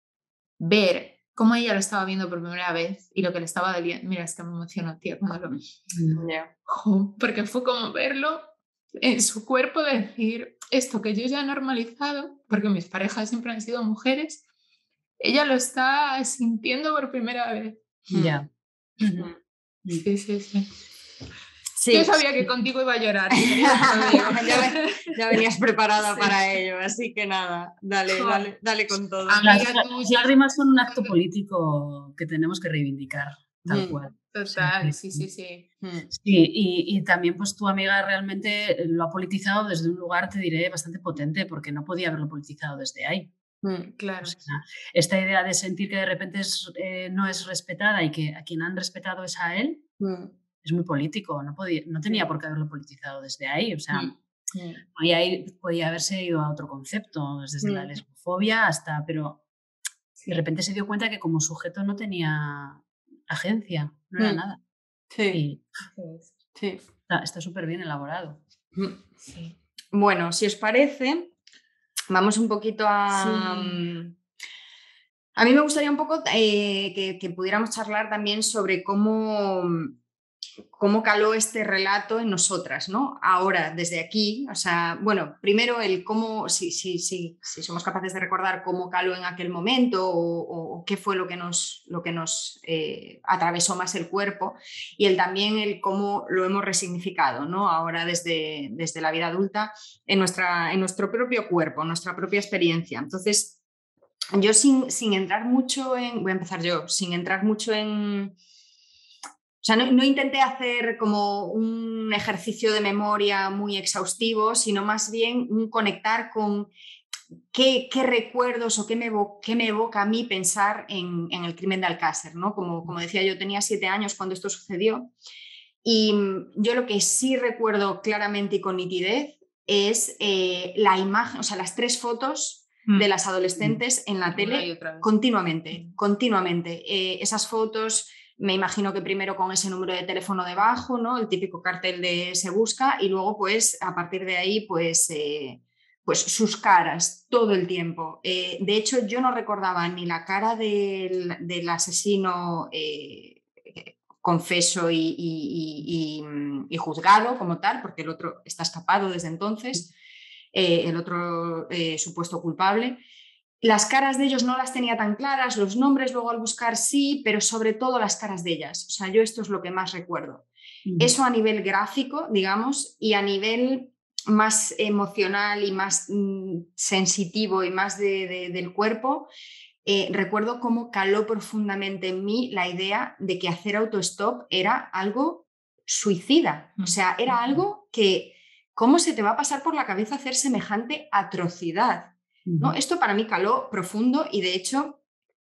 ver cómo ella lo estaba viendo por primera vez y lo que le estaba doliendo. Mira, es que me emocionó, tía, cuando lo vi. Yeah. Porque fue como verlo en su cuerpo decir esto que yo ya he normalizado, porque mis parejas siempre han sido mujeres, ella lo está sintiendo por primera vez. Ya. Mm. Sí, sí, sí. Sí. Yo sabía que contigo iba a llorar. ya, ve- ya venías preparada Sí. para ello, así que nada, dale, Jo. dale, dale con todo. Amiga, Las, tú las ya- lágrimas son un acto político que tenemos que reivindicar, tal Mm. cual. Total, Sí, sí, sí, sí. Mm. Sí, y, y también pues tu amiga realmente lo ha politizado desde un lugar, te diré, bastante potente, porque no podía haberlo politizado desde ahí. Mm. Claro. O sea, esta idea de sentir que de repente es, eh, no es respetada y que a quien han respetado es a él, Mm. es muy político, no, podía, no tenía Sí. por qué haberlo politizado desde ahí. O sea, Mm. Mm. podía, ir, podía haberse ido a otro concepto, desde la Mm. lesbofobia hasta, pero Sí. de repente se dio cuenta que como sujeto no tenía agencia, no era Mm. nada. Sí, Y sí. está súper bien elaborado. Mm. Sí. Bueno, si os parece, vamos un poquito a... Sí. A mí me gustaría un poco eh, que, que pudiéramos charlar también sobre cómo, cómo caló este relato en nosotras, ¿no? Ahora, desde aquí, o sea, bueno, primero el cómo, si, si, si, si somos capaces de recordar cómo caló en aquel momento o, o, o qué fue lo que nos, lo que nos eh, atravesó más el cuerpo, y el también el cómo lo hemos resignificado, ¿no? Ahora desde, desde la vida adulta en, nuestra, en nuestro propio cuerpo, nuestra propia experiencia. Entonces, yo sin, sin entrar mucho en, voy a empezar yo, sin entrar mucho en, o sea, no, no intenté hacer como un ejercicio de memoria muy exhaustivo, sino más bien un conectar con qué, qué recuerdos o qué me, evo, qué me evoca a mí pensar en, en el crimen de Alcácer, ¿no? Como, como decía, yo tenía siete años cuando esto sucedió y yo lo que sí recuerdo claramente y con nitidez es eh, la imagen, o sea, las tres fotos de las adolescentes en la tele continuamente, continuamente. Eh, esas fotos, me imagino que primero con ese número de teléfono debajo, ¿no? El típico cartel de Se Busca, y luego pues a partir de ahí pues, eh, pues sus caras todo el tiempo. Eh, de hecho yo no recordaba ni la cara del, del asesino eh, confeso y, y, y, y juzgado como tal, porque el otro está escapado desde entonces. Eh, el otro eh, supuesto culpable. Las caras de ellos no las tenía tan claras, los nombres luego al buscar sí, pero sobre todo las caras de ellas. O sea, yo esto es lo que más recuerdo. Mm. Eso a nivel gráfico, digamos, y a nivel más emocional y más mm, sensitivo y más de, de, del cuerpo, eh, recuerdo cómo caló profundamente en mí la idea de que hacer autostop era algo suicida. O sea, era algo que... ¿Cómo se te va a pasar por la cabeza hacer semejante atrocidad? ¿No? Esto para mí caló profundo y de hecho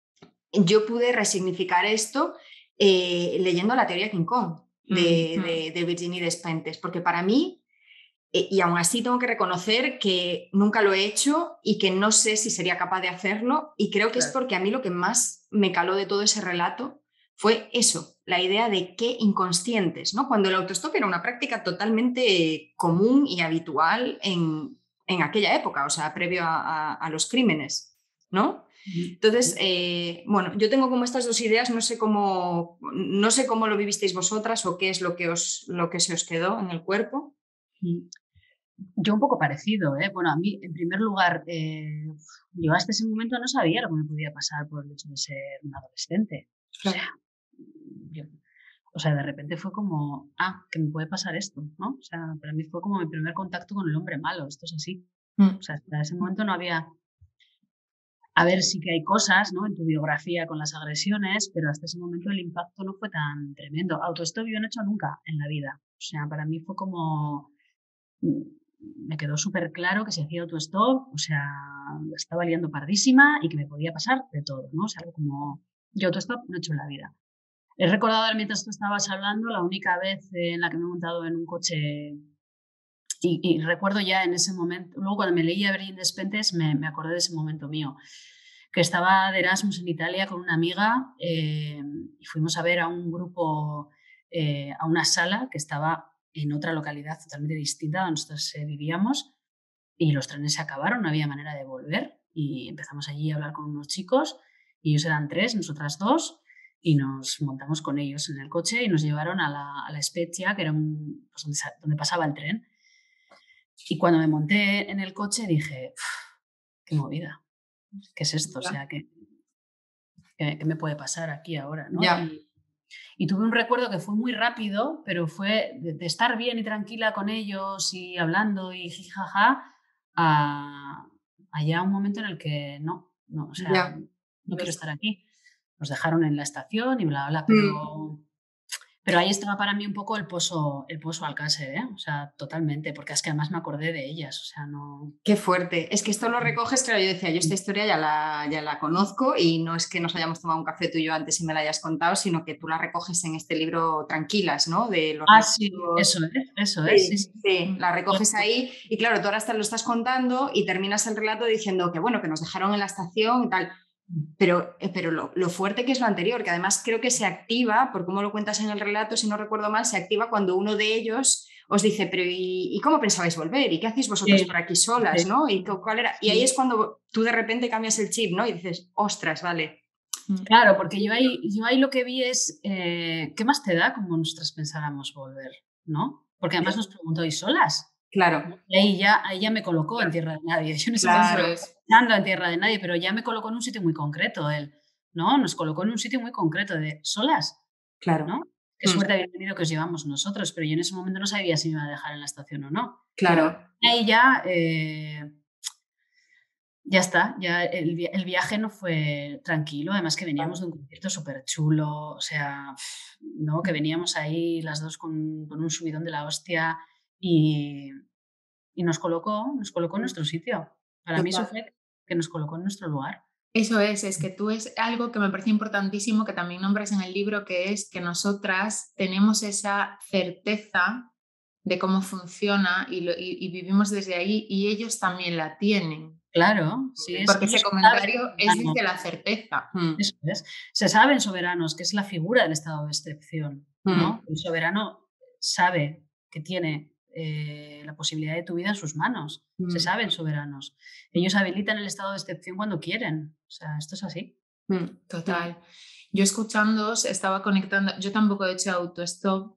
yo pude resignificar esto eh, leyendo la teoría King Kong de, mm. de, de Virginie Despentes, porque para mí, eh, y aún así tengo que reconocer que nunca lo he hecho y que no sé si sería capaz de hacerlo, y creo que claro. es porque a mí lo que más me caló de todo ese relato fue eso, la idea de qué inconscientes, ¿no? Cuando el autostop era una práctica totalmente común y habitual en, en aquella época, o sea, previo a, a, a los crímenes, ¿no? Entonces, eh, bueno, yo tengo como estas dos ideas, no sé cómo, no sé cómo lo vivisteis vosotras o qué es lo que, os, lo que se os quedó en el cuerpo. Yo un poco parecido, ¿eh? Bueno, a mí, en primer lugar, eh, yo hasta ese momento no sabía lo que me podía pasar por el hecho de ser un adolescente. Claro. O sea, yo, o sea, de repente fue como, ah, que me puede pasar esto, ¿no? O sea, para mí fue como mi primer contacto con el hombre malo, esto es así. Mm. O sea, hasta ese momento no había... A ver, sí que hay cosas, ¿no? En tu biografía con las agresiones, pero hasta ese momento el impacto no fue tan tremendo. Autostop yo no he hecho nunca en la vida. O sea, para mí fue como... Me quedó súper claro que si hacía autostop, o sea, estaba liando pardísima y que me podía pasar de todo, ¿no? O sea, algo como... Yo autostop no he hecho en la vida. He recordado mientras tú estabas hablando la única vez en la que me he montado en un coche y, y recuerdo ya en ese momento, luego cuando me leí a Virginie Despentes me, me acordé de ese momento mío, que estaba de Erasmus en Italia con una amiga eh, y fuimos a ver a un grupo, eh, a una sala que estaba en otra localidad totalmente distinta a donde nosotros eh, vivíamos, y los trenes se acabaron, no había manera de volver y empezamos allí a hablar con unos chicos y ellos eran tres, nosotras dos, y nos montamos con ellos en el coche y nos llevaron a la, a la Spezia, que era un, pues donde, donde pasaba el tren. y cuando me monté en el coche dije, qué movida, ¿qué es esto? O sea, ¿qué, qué, qué me puede pasar aquí ahora? ¿no? Ya. Y, y tuve un recuerdo que fue muy rápido, pero fue de, de estar bien y tranquila con ellos y hablando y jijaja, a, a ya un momento en el que no, no, o sea, Ya. no quiero estar aquí. Nos dejaron en la estación y bla, bla, Mm. pero, pero ahí estaba para mí un poco el pozo, el pozo Alcácer, ¿eh? O sea, totalmente, porque es que además me acordé de ellas, o sea, no... Qué fuerte. Es que esto lo recoges, claro, yo decía, yo esta historia ya la, ya la conozco y no es que nos hayamos tomado un café tú y yo antes y me la hayas contado, sino que tú la recoges en este libro Tranquilas, ¿no? De los Ah, sí, relatos. eso es, eso es, sí, Sí, sí. sí, la recoges ahí y claro, tú ahora hasta lo estás contando y terminas el relato diciendo que bueno, que nos dejaron en la estación y tal, pero, eh, pero lo, lo fuerte que es lo anterior, que además creo que se activa, por cómo lo cuentas en el relato, si no recuerdo mal, se activa cuando uno de ellos os dice, pero ¿y, y cómo pensabais volver? ¿Y qué hacéis vosotros Sí, por aquí solas? sí, ¿no? ¿Y cuál era? Y ahí sí. es cuando tú de repente cambias el chip, ¿no? Y dices, ostras, vale. Claro, porque yo ahí, yo ahí lo que vi es, eh, ¿qué más te da como nosotras pensáramos volver? ¿No? Porque además nos preguntó, ¿y solas? Claro, ¿No? Y ahí ya, ahí ya me colocó en tierra de nadie. Yo en ese momento claro, no estaba pensando en tierra de nadie, pero ya me colocó en un sitio muy concreto él, ¿no? Nos colocó en un sitio muy concreto de solas, claro, ¿no? Qué mm, suerte había tenido que os llevamos nosotros, pero yo en ese momento no sabía si me iba a dejar en la estación o no. claro. Y ahí ya, eh, ya está, ya el, vi- el viaje no fue tranquilo, además que veníamos de un concierto súper chulo, o sea, ¿no? Que veníamos ahí las dos con, con un subidón de la hostia y, y nos colocó, nos colocó en nuestro sitio. Para mí eso Total. fue que nos colocó en nuestro lugar. Eso es, es que tú es algo que me parece importantísimo que también nombras en el libro, que es que nosotras tenemos esa certeza de cómo funciona y, lo, y, y vivimos desde ahí y ellos también la tienen. Claro, sí, es, Porque ese ellos saben comentario es soberanos, desde la certeza. Mm. eso es. Se saben soberanos, que es la figura del estado de excepción, ¿no? Mm. El soberano sabe que tiene eh, la posibilidad de tu vida en sus manos. Se Mm. saben soberanos. Ellos habilitan el estado de excepción cuando quieren. O sea, esto es así. Mm. Total. Yo escuchándoos estaba conectando, yo tampoco he hecho autostop,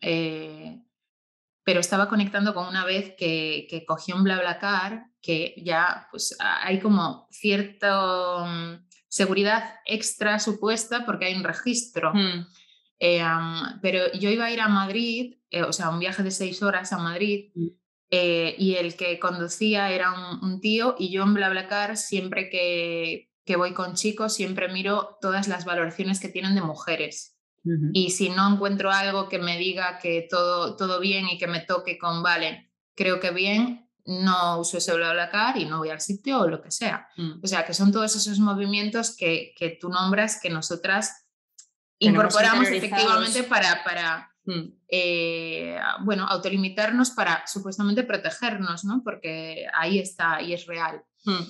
eh, pero estaba conectando con una vez que, que cogí un BlaBlaCar, que ya pues hay como cierta um, seguridad extra supuesta porque hay un registro. Mm. Eh, um, pero yo iba a ir a Madrid, eh, o sea, un viaje de seis horas a Madrid, Mm. eh, y el que conducía era un, un tío, y yo en BlaBlaCar siempre que, que voy con chicos siempre miro todas las valoraciones que tienen de mujeres. Ujú. Y si no encuentro algo que me diga que todo, todo bien y que me toque con, vale, creo que bien, no uso ese BlaBlaCar y no voy al sitio o lo que sea. Mm. O sea, que son todos esos movimientos que, que tú nombras que nosotras Tenemos incorporamos interiorizados. efectivamente para, para Mm. eh, bueno, autolimitarnos para supuestamente protegernos, ¿no? Porque ahí está y es real. Mm.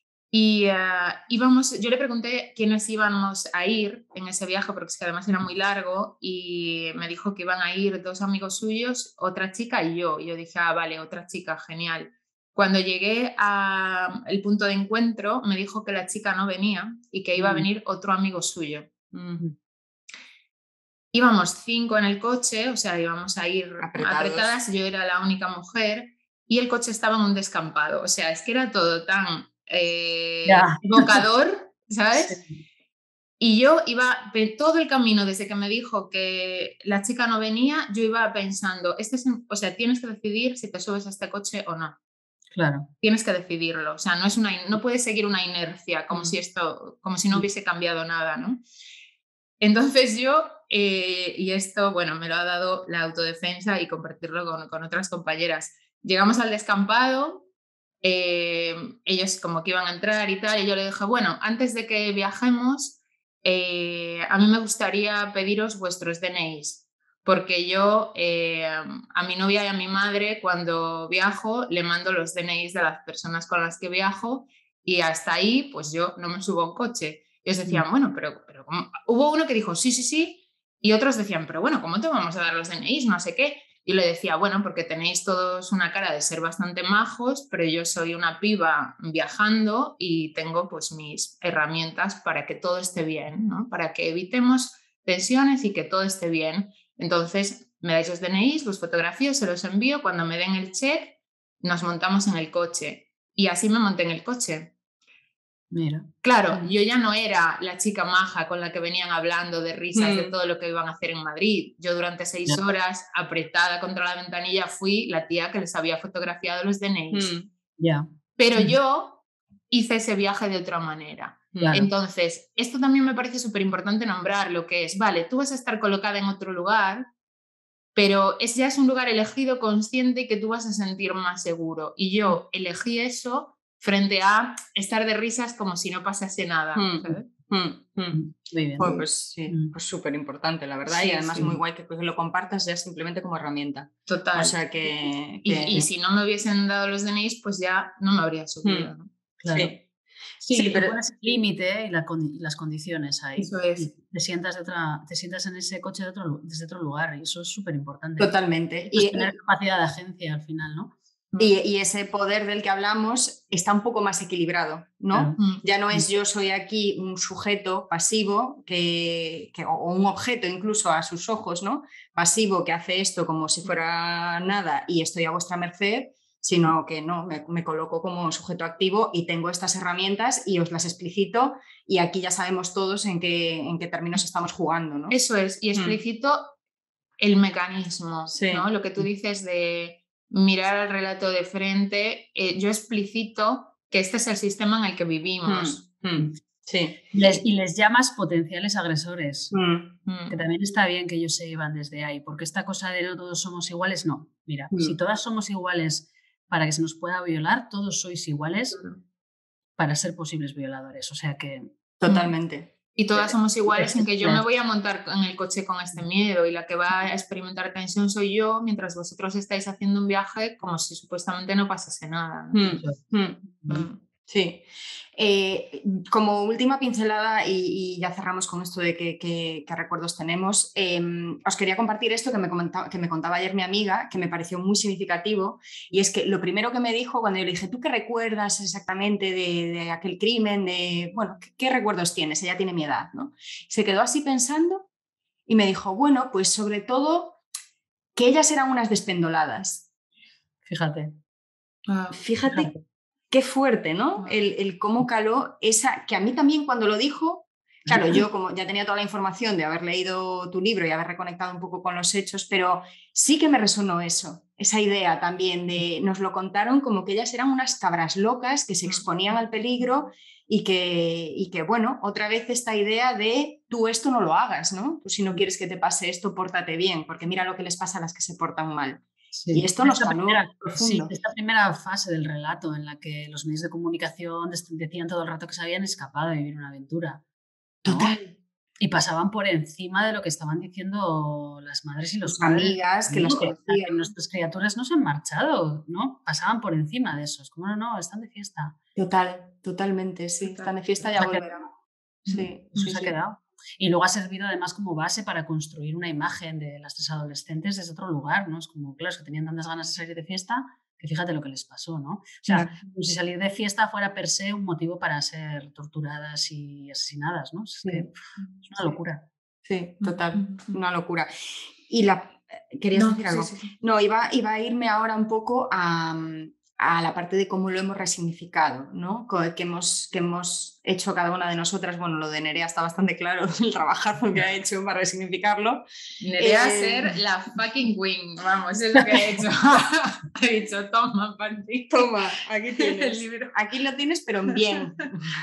Y uh, íbamos, yo le pregunté quiénes íbamos a ir en ese viaje, porque es que además era muy largo, y me dijo que iban a ir dos amigos suyos, otra chica y yo. Y yo dije, ah, vale, otra chica, genial. Cuando llegué al punto de encuentro, me dijo que la chica no venía y que iba a venir otro amigo suyo. Mm. Íbamos cinco en el coche, o sea, íbamos a ir Apretados. apretadas, yo era la única mujer y el coche estaba en un descampado. O sea, es que era todo tan eh, Ya. evocador, ¿sabes? Sí. Y yo iba de todo el camino desde que me dijo que la chica no venía, yo iba pensando, este es, o sea, tienes que decidir si te subes a este coche o no. Claro. Tienes que decidirlo, o sea, no, es una, no puedes seguir una inercia como, Mm. si esto, como si no hubiese cambiado nada, ¿no? Entonces yo, eh, y esto, bueno, me lo ha dado la autodefensa y compartirlo con, con otras compañeras. Llegamos al descampado, eh, ellos como que iban a entrar y tal, y yo le dije, bueno, antes de que viajemos, eh, a mí me gustaría pediros vuestros D N Is, porque yo eh, a mi novia y a mi madre cuando viajo le mando los D N Is de las personas con las que viajo y hasta ahí pues yo no me subo a un coche. Y ellos decían, bueno, pero, pero ¿cómo? Hubo uno que dijo, sí, sí, sí, y otros decían, pero bueno, ¿cómo te vamos a dar los D N Is? No sé qué. Y le decía, bueno, porque tenéis todos una cara de ser bastante majos, pero yo soy una piba viajando y tengo pues mis herramientas para que todo esté bien, ¿no? Para que evitemos tensiones y que todo esté bien. Entonces, me dais los D N Is, los fotografíos, se los envío, cuando me den el check, nos montamos en el coche y así me monté en el coche. Mira. Claro, Mm. yo ya no era la chica maja con la que venían hablando de risas Mm. de todo lo que iban a hacer en Madrid. Yo durante seis Ya. horas, apretada contra la ventanilla, fui la tía que les había fotografiado los D N Is. Mm. Ya. Pero Mm. yo hice ese viaje de otra manera. Claro. Entonces, esto también me parece súper importante nombrar, lo que es, vale, tú vas a estar colocada en otro lugar, pero es, ya es un lugar elegido, consciente, y que tú vas a sentir más seguro. Y yo elegí eso frente a estar de risas como si no pasase nada. Mm. ¿sabes? Mm. Mm. Muy bien. Pues, pues sí, Mm. pues súper importante, la verdad, Sí, y además sí. muy guay que, que lo compartas ya simplemente como herramienta. Total. O sea que... Y, que- y si no me hubiesen dado los D N Is, pues ya no me habría subido. Mm. ¿no? Claro. Sí. Sí, Sí, tú pero- pones el límite y, la condi- y las condiciones ahí. Eso es. Y te sientas, de otra, te sientas en ese coche de otro, lu- desde otro lugar y eso es súper importante. Totalmente. Pues Y, tener capacidad de agencia al final, ¿no? y, y ese poder del que hablamos está un poco más equilibrado, ¿no? Claro. Mm. Ya no es yo soy aquí un sujeto pasivo que, que- o un objeto incluso a sus ojos, ¿no? Pasivo que hace esto como si fuera nada y estoy a vuestra merced, sino que no, me, me coloco como sujeto activo y tengo estas herramientas y os las explicito y aquí ya sabemos todos en qué, en qué términos estamos jugando, ¿no? Eso es, y explicito el mecanismo, Sí. ¿no? Lo que tú dices de mirar al relato de frente, eh, yo explicito que este es el sistema en el que vivimos. Mm, mm, sí. Les- y les llamas potenciales agresores. Mm, Mm. Que también está bien que ellos se iban desde ahí, porque esta cosa de no todos somos iguales, no. Mira, Mm. si todas somos iguales para que se nos pueda violar, todos sois iguales para ser posibles violadores. O sea que... totalmente. Y todas somos iguales en que yo me Claro. voy a montar en el coche con este miedo y la que va a experimentar tensión soy yo, mientras vosotros estáis haciendo un viaje como si supuestamente no pasase nada. ¿no? Mm, mm. Mm. Sí. Eh, como última pincelada, y, y ya cerramos con esto de qué que, que recuerdos tenemos, eh, os quería compartir esto que me, comentaba, que me contaba ayer mi amiga, que me pareció muy significativo, y es que lo primero que me dijo cuando yo le dije, ¿tú qué recuerdas exactamente de, de aquel crimen? De, bueno, ¿qué, ¿qué recuerdos tienes? Ella tiene mi edad, ¿no? Se quedó así pensando y me dijo, bueno, pues sobre todo que ellas eran unas despendoladas. Fíjate. Ah, Fíjate. Fíjate. Qué fuerte, ¿no? El, el cómo caló esa, que a mí también cuando lo dijo, claro, yo como ya tenía toda la información de haber leído tu libro y haber reconectado un poco con los hechos, pero sí que me resonó eso, esa idea también de, nos lo contaron como que ellas eran unas cabras locas que se exponían al peligro y que, y que bueno, otra vez esta idea de tú esto no lo hagas, ¿no? Tú si no quieres que te pase esto, pórtate bien, porque mira lo que les pasa a las que se portan mal. Sí. Y esto nos Esta caló primera, profundo. sí, esta primera fase del relato en la que los medios de comunicación des- decían todo el rato que se habían escapado de vivir una aventura. ¿no? Total. Y pasaban por encima de lo que estaban diciendo las madres y los Sus padres. amigas que ¿no? las Que, conocían. que nuestras criaturas no se han marchado, ¿no? Pasaban por encima de eso. Es como, no, no, están de fiesta. Total, totalmente, sí. Total. Están de fiesta, Se ya ha volverán. Sí, Eso sí, se ha sí. quedado. Y luego ha servido además como base para construir una imagen de las tres adolescentes desde otro lugar, ¿no? Es como, claro, es que tenían tantas ganas de salir de fiesta que fíjate lo que les pasó, ¿no? O sea, Claro. como si salir de fiesta fuera per se un motivo para ser torturadas y asesinadas, ¿no? Es Sí. que es una Sí. locura. Sí, total, Mm. una locura. Y la... ¿Querías No, decir algo? sí, sí, sí. No, iba, iba a irme ahora un poco a, a la parte de cómo lo hemos resignificado, ¿no? Co- Que hemos, que hemos hecho cada una de nosotras. Bueno, lo de Nerea está bastante claro, el trabajazo que ha hecho para resignificarlo. Nerea Eh, ser la fucking queen, vamos, es lo que he hecho. He dicho, toma, para ti. Toma, aquí El tienes. libro. Aquí lo tienes, pero en bien.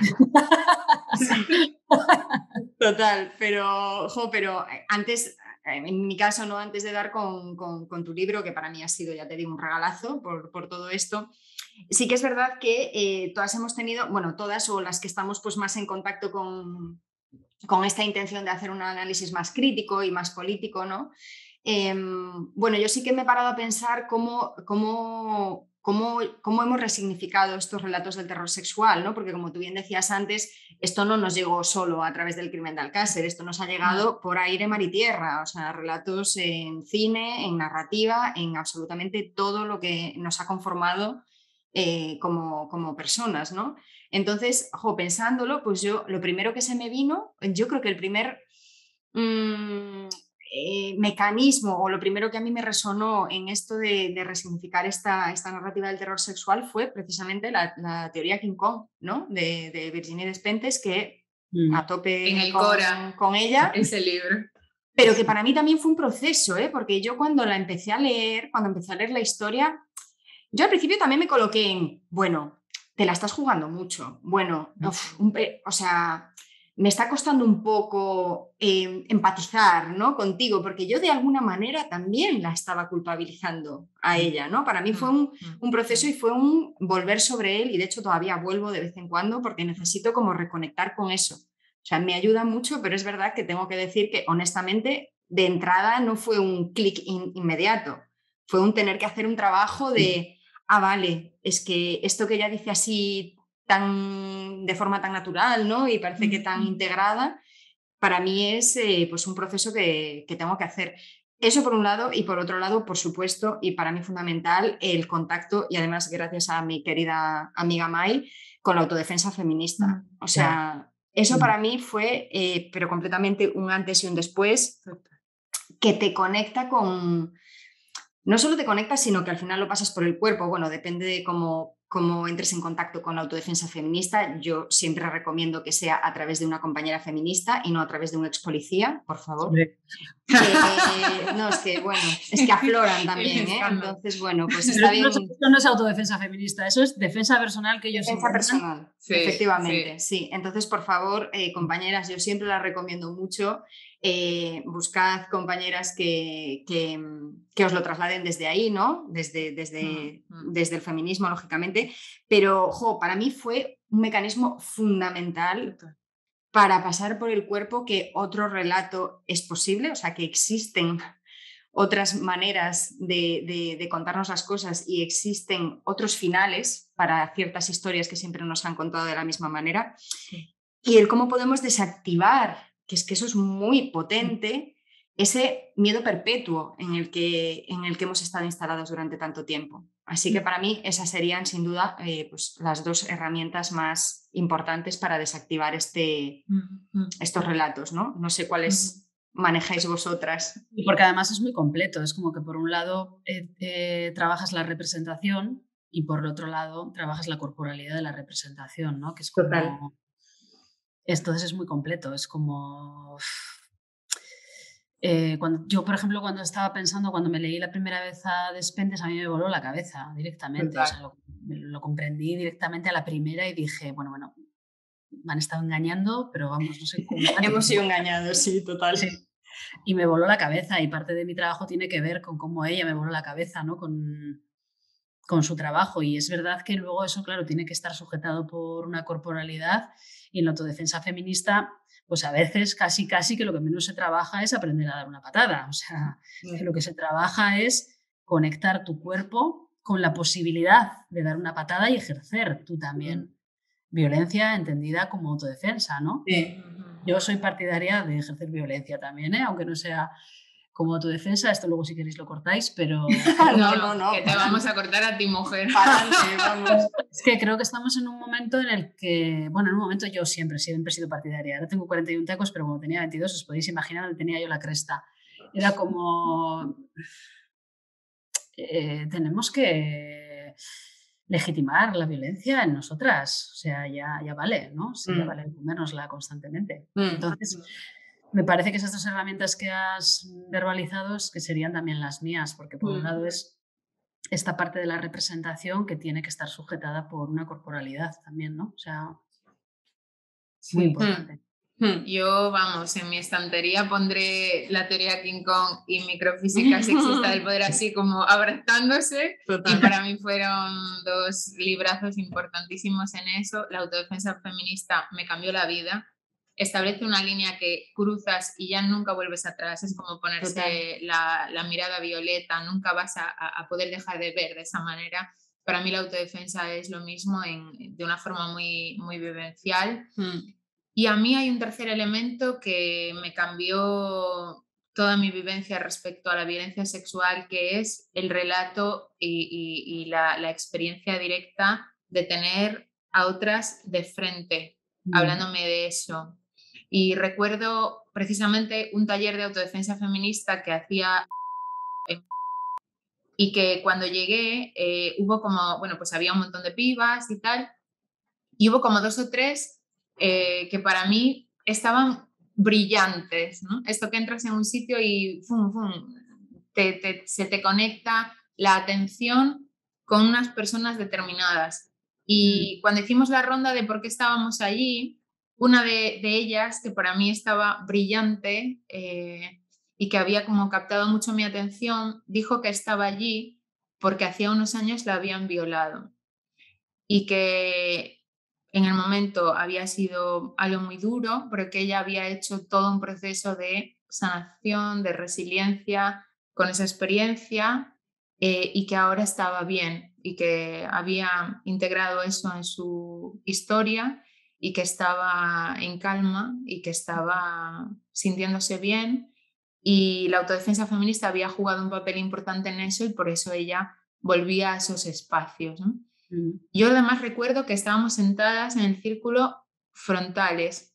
Total, pero, jo, pero antes, en mi caso, no antes de dar con, con, con tu libro, que para mí ha sido, ya te digo, un regalazo por, por todo esto, sí que es verdad que eh, todas hemos tenido, bueno, todas o las que estamos pues más en contacto con, con esta intención de hacer un análisis más crítico y más político, ¿no? Eh, bueno, yo sí que me he parado a pensar cómo, cómo, cómo, cómo hemos resignificado estos relatos del terror sexual, ¿no? Porque como tú bien decías antes, esto no nos llegó solo a través del crimen de Alcácer, esto nos ha llegado por aire, mar y tierra, o sea, relatos en cine, en narrativa, en absolutamente todo lo que nos ha conformado eh, como, como personas, ¿no? Entonces, jo, pensándolo, pues yo, lo primero que se me vino, yo creo que el primer... Mmm, eh, mecanismo o lo primero que a mí me resonó en esto de, de resignificar esta, esta narrativa del terror sexual fue precisamente la, la teoría King Kong, ¿no? de, de Virginie Despentes, que Mm. a tope En el con, Cora. con ella. Ese libro. Pero que para mí también fue un proceso, ¿eh? Porque yo cuando la empecé a leer, cuando empecé a leer la historia, yo al principio también me coloqué en, bueno, te la estás jugando mucho, bueno, uf, un, o sea, me está costando un poco eh, empatizar, ¿no? Contigo, porque yo de alguna manera también la estaba culpabilizando a ella, ¿no? Para mí fue un, un proceso y fue un volver sobre él, y de hecho todavía vuelvo de vez en cuando porque necesito como reconectar con eso. O sea, me ayuda mucho, pero es verdad que tengo que decir que honestamente de entrada no fue un clic in- inmediato, fue un tener que hacer un trabajo de, ah, vale, es que esto que ella dice así tan, de forma tan natural, ¿no? Y parece que tan integrada, para mí es eh, pues un proceso que, que tengo que hacer. Eso por un lado, y por otro lado, por supuesto, y para mí fundamental, el contacto, y además gracias a mi querida amiga Mai, con la autodefensa feminista. O sea, eso para mí fue, eh, pero completamente un antes y un después, que te conecta con... No solo te conectas, sino que al final lo pasas por el cuerpo. Bueno, depende de cómo, cómo entres en contacto con la autodefensa feminista. Yo siempre recomiendo que sea a través de una compañera feminista y no a través de un ex policía, por favor. Hombre. Eh, no, es que, bueno, es que afloran también, ¿eh? Entonces, bueno, pues Pero está eso bien. no es, eso no es autodefensa feminista, eso es defensa personal que ellos Defensa inventan. personal, Sí, efectivamente, sí. sí. Entonces, por favor, eh, compañeras, yo siempre las recomiendo mucho. Eh, buscad compañeras que, que, que os lo trasladen desde ahí, ¿no? Desde, desde, Mm. desde el feminismo, lógicamente. Pero, jo, para mí fue un mecanismo fundamental para pasar por el cuerpo que otro relato es posible, o sea, que existen otras maneras de, de, de contarnos las cosas y existen otros finales para ciertas historias que siempre nos han contado de la misma manera. Sí. Y el cómo podemos desactivar, que es que eso es muy potente, ese miedo perpetuo en el que, en el que hemos estado instalados durante tanto tiempo. Así que para mí esas serían sin duda eh, pues, las dos herramientas más importantes para desactivar este, estos relatos, ¿no? No sé cuáles manejáis vosotras. Y porque además es muy completo, es como que por un lado eh, eh, trabajas la representación y por el otro lado trabajas la corporalidad de la representación, ¿no? Que es como... Total. Entonces es muy completo, es como... Eh, cuando, yo, por ejemplo, cuando estaba pensando, cuando me leí la primera vez a Despentes, a mí me voló la cabeza directamente, o sea, lo, lo comprendí directamente a la primera y dije, bueno, bueno, me han estado engañando, pero vamos, no sé cómo... Hemos sido engañados, sí, total. Sí. Y me voló la cabeza, y parte de mi trabajo tiene que ver con cómo ella me voló la cabeza, ¿no? Con, con su trabajo. Y es verdad que luego eso, claro, tiene que estar sujetado por una corporalidad, y en la autodefensa feminista, pues a veces casi casi que lo que menos se trabaja es aprender a dar una patada. O sea, que lo que se trabaja es conectar tu cuerpo con la posibilidad de dar una patada y ejercer tú también violencia entendida como autodefensa, ¿no? Sí. Yo soy partidaria de ejercer violencia también, ¿eh? Aunque no sea como autodefensa, esto luego si queréis lo cortáis, pero... no, no, no. Que te vamos a cortar a ti, mujer. Vamos. Es que creo que estamos en un momento en el que, bueno, en un momento yo siempre, siempre he sido partidaria. Ahora tengo cuarenta y un tacos, pero cuando tenía veintidós os podéis imaginar donde tenía yo la cresta. Era como... Eh, tenemos que legitimar la violencia en nosotras, o sea, ya, ya vale, ¿no? Sí, ya vale comérnosla constantemente. Entonces, me parece que esas dos herramientas que has verbalizado es que serían también las mías, porque por un lado es esta parte de la representación que tiene que estar sujetada por una corporalidad también, ¿no? O sea, muy importante. Yo, vamos, en mi estantería pondré la teoría King Kong y microfísica sexista del poder así como abrazándose. Total. Y para mí fueron dos librazos importantísimos en eso. La autodefensa feminista me cambió la vida. Establece una línea que cruzas y ya nunca vuelves atrás. Es como ponerse la, la mirada violeta. Nunca vas a, a poder dejar de ver de esa manera. Para mí la autodefensa es lo mismo en, de una forma muy, muy vivencial. Mm. Y a mí hay un tercer elemento que me cambió toda mi vivencia respecto a la violencia sexual, que es el relato y, y, y la, la experiencia directa de tener a otras de frente, mm. hablándome de eso. Y recuerdo precisamente un taller de autodefensa feminista que hacía y que cuando llegué eh, hubo como, bueno, pues había un montón de pibas y tal, y hubo como dos o tres eh, que para mí estaban brillantes, ¿no? Esto que entras en un sitio y fum, fum, te, te, se te conecta la atención con unas personas determinadas. Y mm. cuando hicimos la ronda de por qué estábamos allí, una de, de ellas, que para mí estaba brillante eh, y que había como captado mucho mi atención, dijo que estaba allí porque hacía unos años la habían violado y que en el momento había sido algo muy duro, pero que ella había hecho todo un proceso de sanación, de resiliencia con esa experiencia eh, y que ahora estaba bien y que había integrado eso en su historia y que estaba en calma y que estaba sintiéndose bien, y la autodefensa feminista había jugado un papel importante en eso y por eso ella volvía a esos espacios, ¿no? Yo además recuerdo que estábamos sentadas en el círculo frontales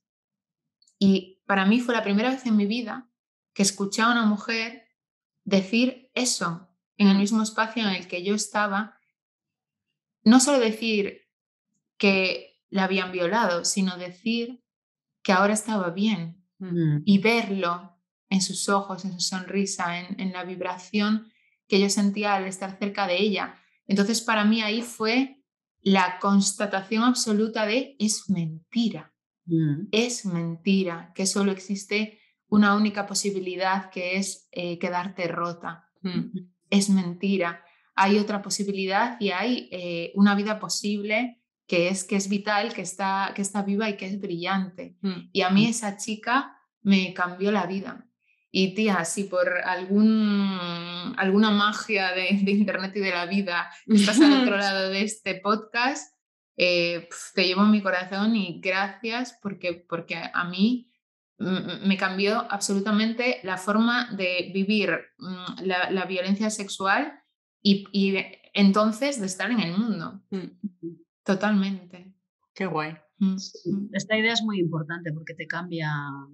y para mí fue la primera vez en mi vida que escuché a una mujer decir eso en el mismo espacio en el que yo estaba. No solo decir que la habían violado, sino decir que ahora estaba bien mm. y verlo en sus ojos, en su sonrisa, en, en la vibración que yo sentía al estar cerca de ella. Entonces para mí ahí fue la constatación absoluta de es mentira, mm. es mentira, que solo existe una única posibilidad, que es eh, quedarte rota. Mm. Es mentira. Hay otra posibilidad y hay eh, una vida posible que es, que es vital, que está, que está viva y que es brillante. Mm. Y a mí esa chica me cambió la vida. Y tía, si por algún, alguna magia de, de internet y de la vida estás al otro lado de este podcast, eh, te llevo en mi corazón y gracias porque, porque a mí me cambió absolutamente la forma de vivir la, la violencia sexual y, y entonces de estar en el mundo. Mm. Totalmente. Qué guay. Mm. Esta idea es muy importante porque te cambia...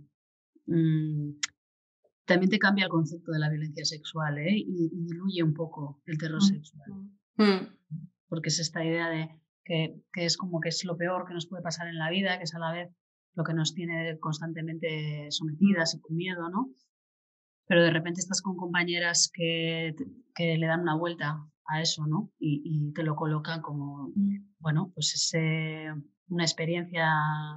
Mmm, también te cambia el concepto de la violencia sexual, ¿eh? y, y diluye un poco el terror sexual. Mm. Porque es esta idea de que, que es como que es lo peor que nos puede pasar en la vida, que es a la vez lo que nos tiene constantemente sometidas y con miedo, ¿no? Pero de repente estás con compañeras que, que le dan una vuelta a eso, ¿no? Y, y te lo colocan como, bueno, pues es eh, una experiencia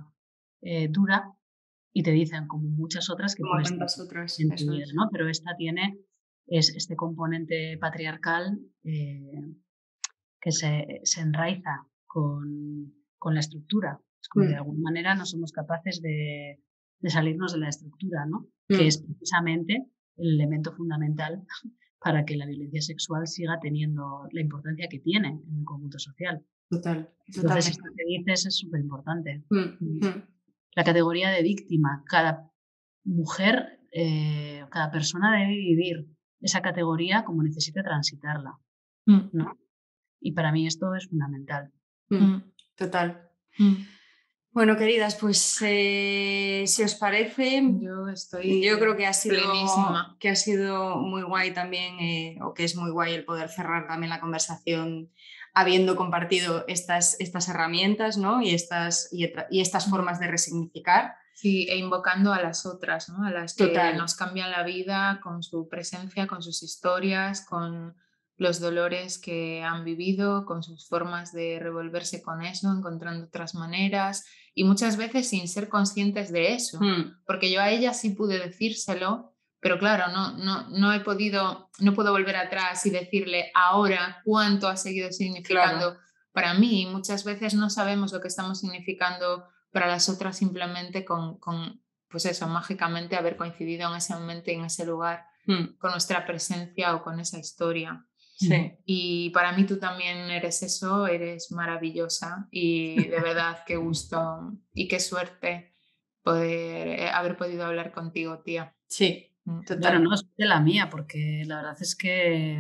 eh, dura. Y te dicen, como muchas otras que como puedes tantas otras, en tu vida, ¿no? Pero esta tiene es este componente patriarcal eh, que se, se enraiza con, con la estructura. Es como mm. de alguna manera no somos capaces de, de salirnos de la estructura, ¿no? Mm. Que es precisamente el elemento fundamental para que la violencia sexual siga teniendo la importancia que tiene en el conjunto social. Total. Entonces, esto que dices es súper importante. Mm. Mm. La categoría de víctima. Cada mujer, eh, cada persona debe vivir esa categoría como necesita transitarla, ¿no? Y para mí esto es fundamental. Mm. Total. Mm. Bueno, queridas, pues eh, si os parece, yo estoy yo creo que ha sido, plenísima. que ha sido muy guay también, eh, o que es muy guay el poder cerrar también la conversación habiendo compartido estas, estas herramientas, ¿no? y, estas, y, y estas formas de resignificar. Sí, e invocando a las otras, ¿no? A las que Total. nos cambian la vida con su presencia, con sus historias, con los dolores que han vivido, con sus formas de revolverse con eso, encontrando otras maneras y muchas veces sin ser conscientes de eso, mm. porque yo a ella sí pude decírselo, pero claro, no, no, no he podido, no puedo volver atrás y decirle ahora cuánto ha seguido significando claro. para mí. Muchas veces no sabemos lo que estamos significando para las otras simplemente con, con pues eso, mágicamente haber coincidido en ese momento y en ese lugar mm. con nuestra presencia o con esa historia. Sí. Y para mí tú también eres eso, eres maravillosa y de verdad qué gusto y qué suerte poder eh, haber podido hablar contigo, tía. Sí, total. Bueno, no es de la mía, porque la verdad es que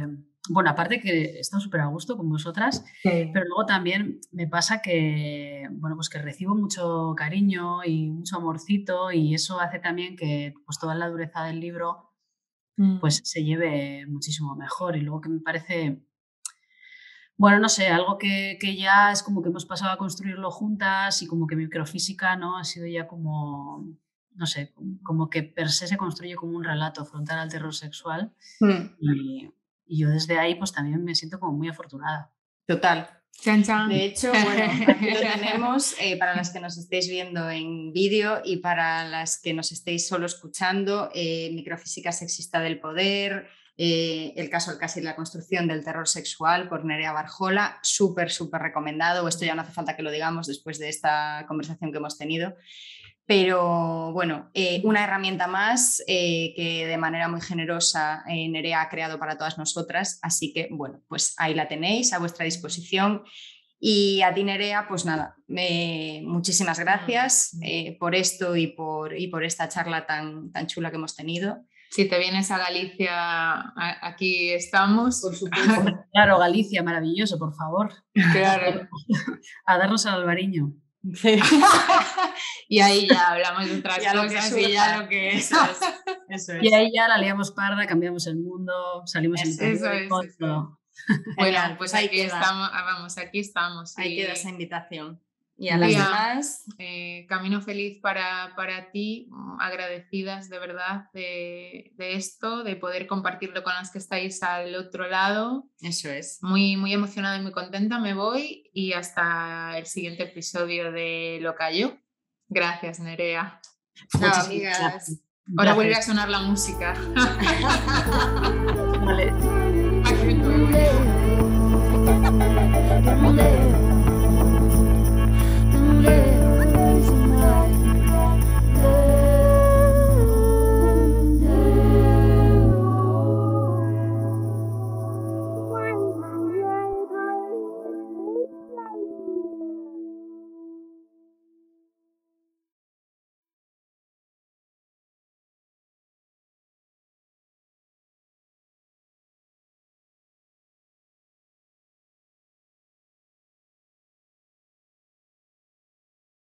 bueno, aparte que he estado súper a gusto con vosotras, sí. Pero luego también me pasa que, bueno, pues que recibo mucho cariño y mucho amorcito y eso hace también que pues toda la dureza del libro pues mm. se lleve muchísimo mejor y luego que me parece... Bueno, no sé, algo que, que ya es como que hemos pasado a construirlo juntas y como que microfísica, ¿no? Ha sido ya como, no sé, como que per se se construye como un relato frontal al terror sexual mm. y, y yo desde ahí pues también me siento como muy afortunada. Total. Chan, chan. De hecho, bueno, aquí lo tenemos eh, para las que nos estéis viendo en vídeo y para las que nos estéis solo escuchando, eh, Microfísica sexista del poder... Eh, el caso del caso y la construcción del terror sexual por Nerea Barjola, súper, súper recomendado. Esto ya no hace falta que lo digamos después de esta conversación que hemos tenido. Pero bueno, eh, una herramienta más eh, que de manera muy generosa eh, Nerea ha creado para todas nosotras. Así que bueno, pues ahí la tenéis a vuestra disposición. Y a ti, Nerea, pues nada, eh, muchísimas gracias eh, por esto y por, y por esta charla tan, tan chula que hemos tenido. Si te vienes a Galicia, aquí estamos. Por supuesto. Claro, Galicia, maravilloso, por favor. Claro. A darnos al Albariño. Sí. Y ahí ya hablamos de otras ya cosas y ya lo que es. Eso es. Eso es. Y ahí ya la liamos parda, cambiamos el mundo, salimos en eso, eso, es, eso. Bueno, pues aquí estamos, vamos, aquí estamos. Ahí y... queda esa invitación. Y a las Día, demás, eh, camino feliz para, para ti, agradecidas de verdad de, de esto, de poder compartirlo con las que estáis al otro lado. Eso es. Muy, muy emocionada y muy contenta, me voy y hasta el siguiente episodio de Lo Callo. Gracias, Nerea. Chao, amigas. Ahora vuelve a sonar la música. Vale. Yeah.